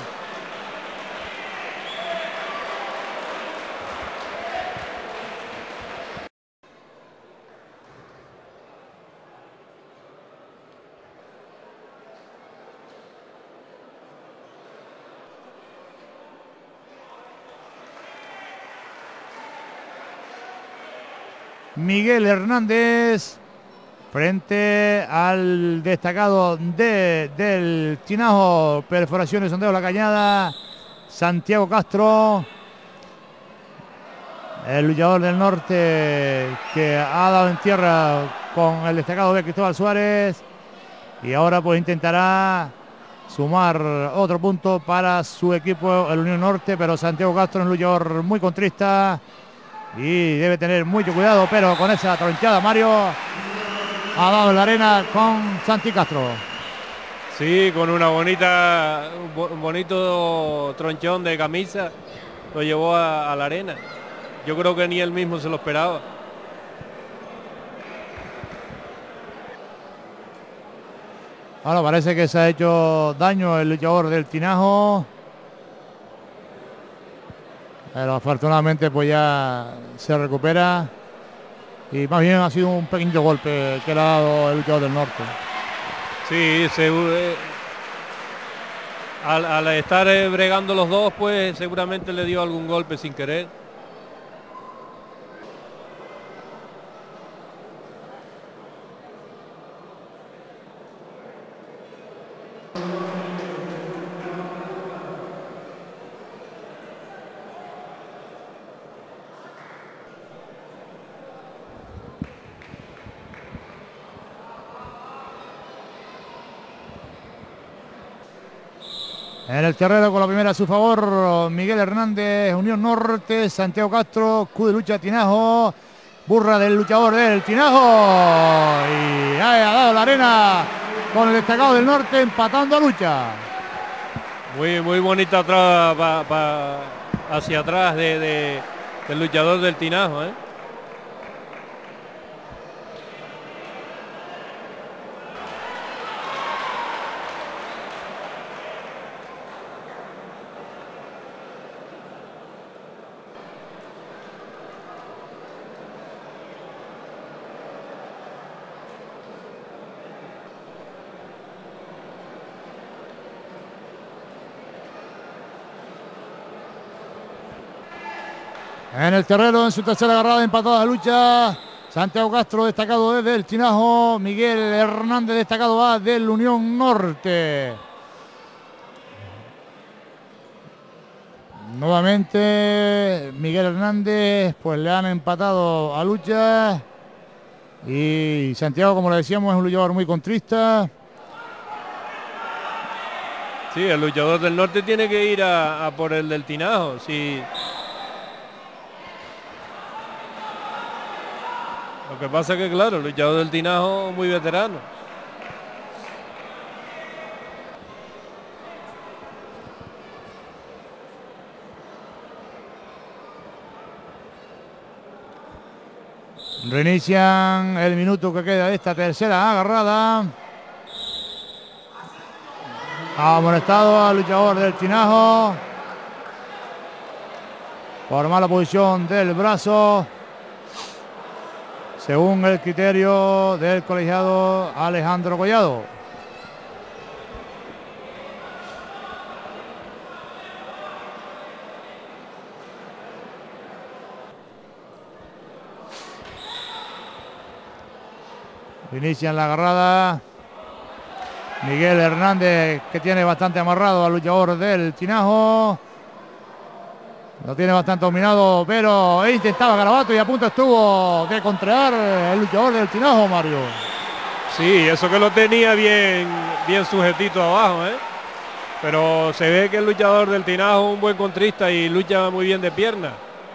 Miguel Hernández frente al destacado de, del Tinajo, perforaciones, sondeo La Cañada, Santiago Castro, el luchador del norte que ha dado en tierra con el destacado de Cristóbal Suárez, y ahora pues intentará sumar otro punto para su equipo, el Unión Norte, pero Santiago Castro es un luchador muy contrista y debe tener mucho cuidado, pero con esa tronchada Mario ha dado en la arena con Santi Castro. Sí, con una bonita, un bonito tronchón de camisa, lo llevó a, a la arena. Yo creo que ni él mismo se lo esperaba. Ahora parece que se ha hecho daño el luchador del Tinajo, pero afortunadamente pues ya se recupera, y más bien ha sido un pequeño golpe que le ha dado el luchador del norte. Sí, se, eh, al, al estar eh, bregando los dos, pues seguramente le dio algún golpe sin querer. En el terreno con la primera a su favor, Miguel Hernández, Unión Norte, Santiago Castro, Q de Lucha Tinajo, burra del luchador del Tinajo. Y ha dado la arena con el destacado del norte empatando a lucha. Muy, muy bonita atrás, pa, pa, hacia atrás de, de, del luchador del Tinajo, ¿eh? En el terreno, en su tercera agarrada, empatada la lucha. Santiago Castro destacado desde el Tinajo. Miguel Hernández destacado va del Unión Norte. Nuevamente Miguel Hernández, pues le han empatado a lucha. Y Santiago, como le decíamos, es un luchador muy contrista. Sí, el luchador del norte tiene que ir a, a por el del Tinajo. Sí. Lo que pasa es que, claro, el luchador del Tinajo muy veterano. Reinician el minuto que queda de esta tercera agarrada. Ha amonestado al luchador del Tinajo por mala posición del brazo, según el criterio del colegiado Alejandro Collado. Inician la agarrada. Miguel Hernández, que tiene bastante amarrado al luchador del Tinajo. Lo tiene bastante dominado, pero intentaba Garabato y a punto estuvo de contraer el luchador del Tinajo, Mario. Sí, eso que lo tenía bien, bien sujetito abajo, ¿eh? Pero se ve que el luchador del Tinajo es un buen contrista y lucha muy bien de pierna.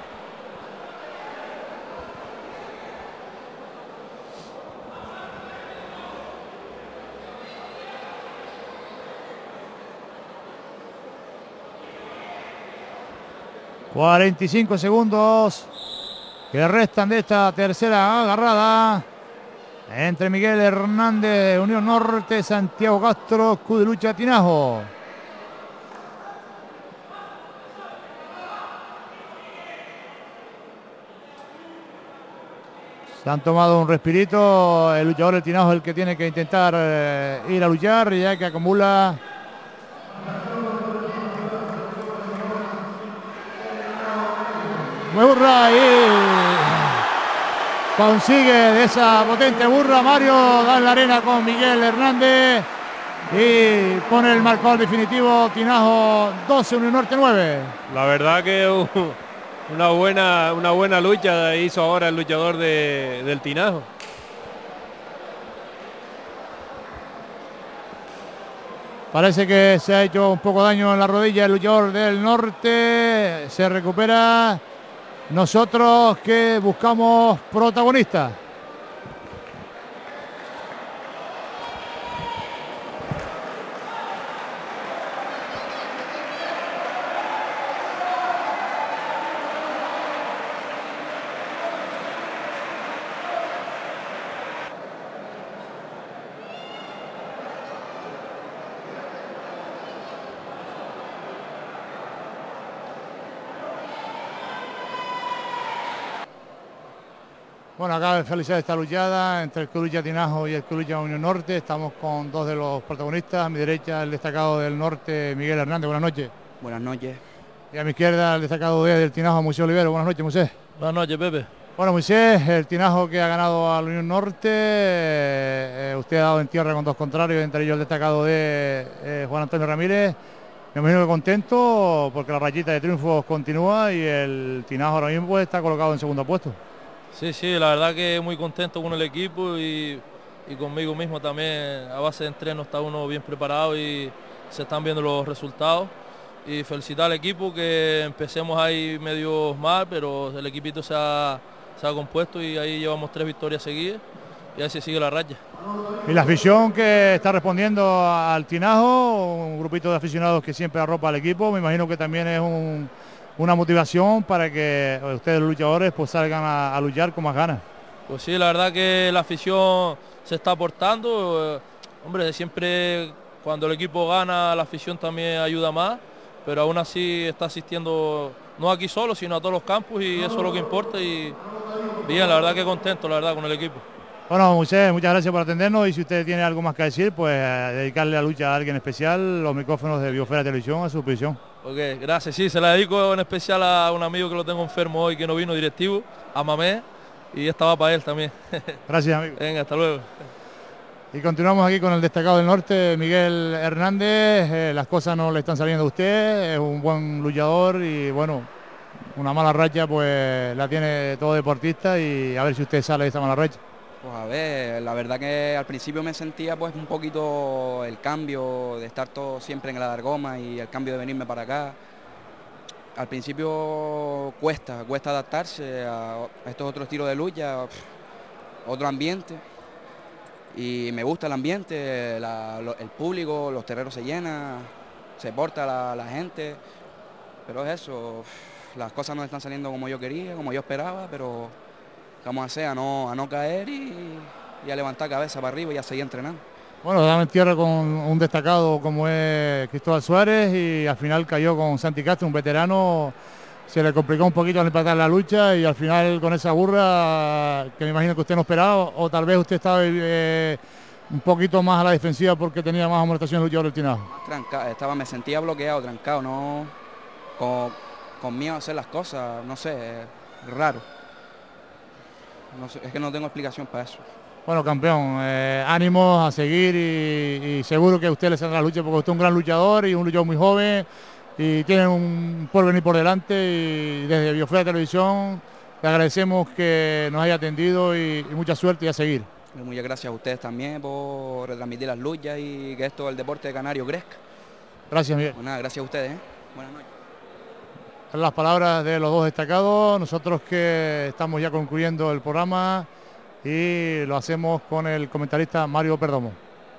cuarenta y cinco segundos que restan de esta tercera agarrada entre Miguel Hernández, Unión Norte, Santiago Castro, Q de Lucha Tinajo. Se han tomado un respirito. El luchador del Tinajo es el que tiene que intentar eh, ir a luchar, ya que acumula burra y consigue de esa potente burra. Mario da en la arena con Miguel Hernández y pone el marcador definitivo. Tinajo doce, Unión Norte nueve. La verdad que uh, una buena una buena lucha hizo ahora el luchador de, del Tinajo. Parece que se ha hecho un poco daño en la rodilla el luchador del norte. Se recupera. Nosotros que buscamos protagonistas. Bueno, acaba de finalizar esta luchada entre el Club Lucha Tinajo y el Club Lucha Unión Norte. Estamos con dos de los protagonistas. A mi derecha el destacado del norte, Miguel Hernández. Buenas noches. Buenas noches. Y a mi izquierda el destacado de del Tinajo, Moisés Olivero. Buenas noches, Moisés. Buenas noches, Pepe. Bueno, Moisés, el Tinajo que ha ganado a la Unión Norte. Eh, usted ha dado en tierra con dos contrarios, entre ellos el destacado de eh, Juan Antonio Ramírez. Me imagino que contento porque la rayita de triunfos continúa y el Tinajo ahora mismo pues, está colocado en segundo puesto. Sí, sí, la verdad que muy contento con el equipo y, y conmigo mismo también. A base de entreno está uno bien preparado y se están viendo los resultados. Y felicitar al equipo que empecemos ahí medio mal, pero el equipito se ha, se ha compuesto y ahí llevamos tres victorias seguidas y ahí se sigue la raya. Y la afición que está respondiendo al Tinajo, un grupito de aficionados que siempre arropa al equipo, me imagino que también es un, una motivación para que ustedes los luchadores pues salgan a, a luchar con más ganas. Pues sí, la verdad que la afición se está aportando, eh, hombre, siempre cuando el equipo gana la afición también ayuda más, pero aún así está asistiendo no aquí solo, sino a todos los campos y eso es lo que importa y bien, la verdad que contento, la verdad, con el equipo. Bueno, Moisés, muchas gracias por atendernos y si usted tiene algo más que decir, pues dedicarle la lucha a alguien especial, los micrófonos de Biosfera Televisión a su posición. Ok, gracias, sí, se la dedico en especial a un amigo que lo tengo enfermo hoy, que no vino directivo, a Mamé, y esta va para él también. Gracias, amigo. Venga, hasta luego. Y continuamos aquí con el destacado del norte, Miguel Hernández. Eh, las cosas no le están saliendo a usted, es un buen luchador y bueno, una mala racha pues la tiene todo deportista y a ver si usted sale de esa mala racha. Pues a ver, la verdad que al principio me sentía pues un poquito el cambio de estar todo siempre en la Argoma y el cambio de venirme para acá. Al principio cuesta, cuesta adaptarse a estos otros estilos de lucha, otro ambiente. Y me gusta el ambiente, la, lo, el público, los terreros se llenan, se porta la, la gente, pero es eso, las cosas no están saliendo como yo quería, como yo esperaba, pero vamos a hacer, a no, a no caer y, y a levantar cabeza para arriba y a seguir entrenando. Bueno, dame en tierra con un destacado como es Cristóbal Suárez y al final cayó con Santi Castro, un veterano. Se le complicó un poquito al empatar la lucha y al final con esa burra que me imagino que usted no esperaba o tal vez usted estaba eh, un poquito más a la defensiva porque tenía más amortación el luchador del Tinajo. Trancado, estaba, me sentía bloqueado, trancado, no con, con miedo a hacer las cosas, no sé, raro. No sé, es que no tengo explicación para eso. Bueno, campeón, eh, ánimos a seguir y, y seguro que a usted le saldrá la lucha porque usted es un gran luchador y un luchador muy joven. Y tienen un porvenir por delante y desde Biosfera Televisión le agradecemos que nos haya atendido y, y mucha suerte y a seguir. Muchas gracias a ustedes también por retransmitir las luchas y que esto del deporte de canario crezca. Gracias, Miguel. Bueno, gracias a ustedes. ¿eh? Buenas noches. Las palabras de los dos destacados, nosotros que estamos ya concluyendo el programa y lo hacemos con el comentarista Mario Perdomo.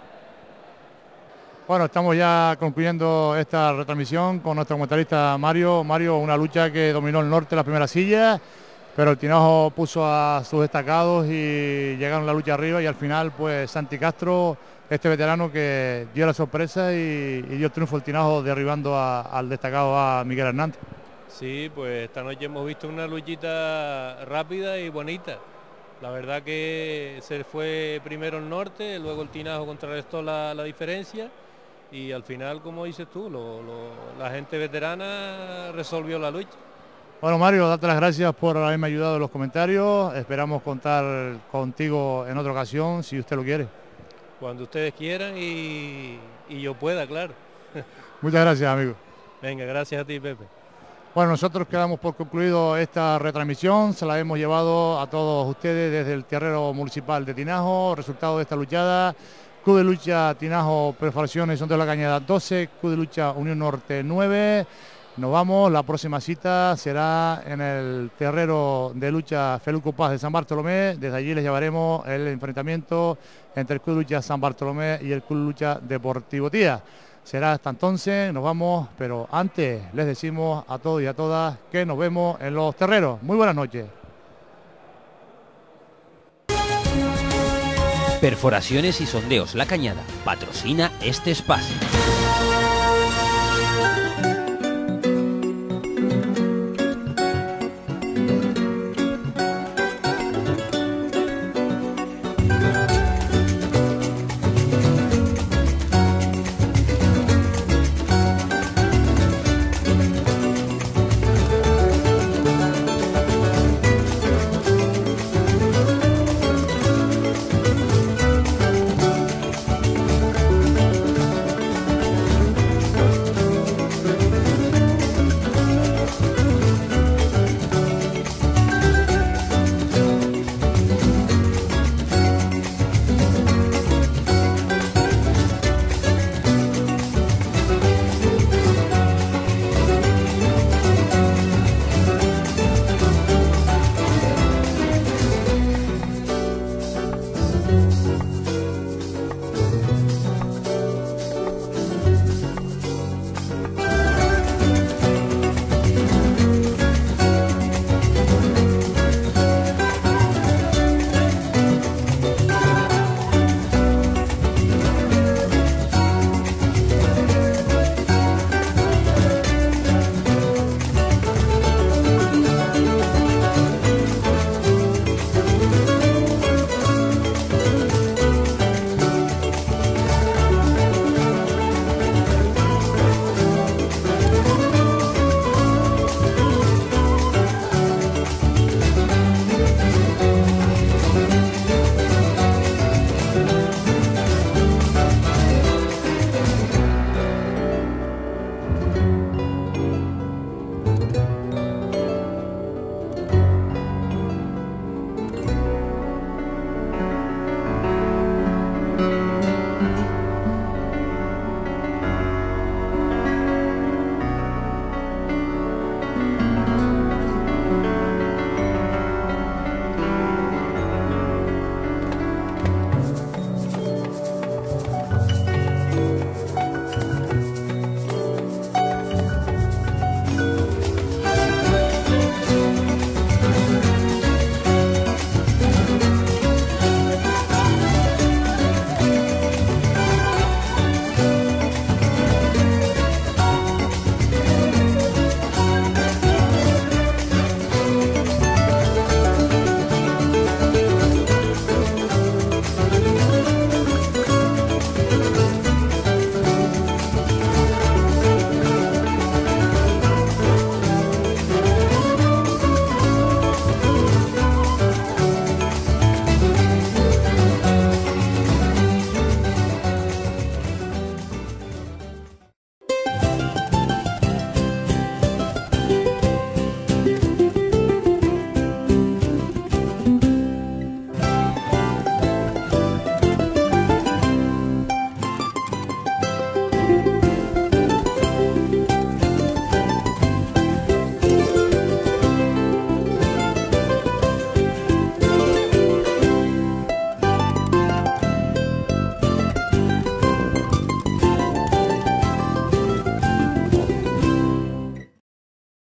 Bueno, estamos ya concluyendo esta retransmisión con nuestro comentarista Mario. Mario, una lucha que dominó el norte la primera silla, pero el Tinajo puso a sus destacados y llegaron la lucha arriba y al final pues Santi Castro, este veterano que dio la sorpresa y, y dio el triunfo al Tinajo derribando a, al destacado a Miguel Hernández. Sí, pues esta noche hemos visto una luchita rápida y bonita. La verdad que se fue primero el norte, luego el Tinajo contrarrestó la, la diferencia. Y al final, como dices tú, lo, lo, la gente veterana resolvió la lucha. Bueno, Mario, date las gracias por haberme ayudado en los comentarios. Esperamos contar contigo en otra ocasión, si usted lo quiere. Cuando ustedes quieran y, y yo pueda, claro. Muchas gracias, amigo. Venga, gracias a ti, Pepe. Bueno, nosotros quedamos por concluido esta retransmisión. Se la hemos llevado a todos ustedes desde el Terrero Municipal de Tinajo. Resultado de esta luchada. Club de Lucha Tinajo Perforaciones Son de la Cañada doce, Club de Lucha Unión Norte nueve. Nos vamos, la próxima cita será en el Terrero de Lucha Feluco Paz de San Bartolomé. Desde allí les llevaremos el enfrentamiento entre el Club de Lucha San Bartolomé y el Club de Lucha Deportivo Tía. Será hasta entonces, nos vamos, pero antes les decimos a todos y a todas que nos vemos en los terreros. Muy buenas noches. Perforaciones y Sondeos La Cañada patrocina este espacio.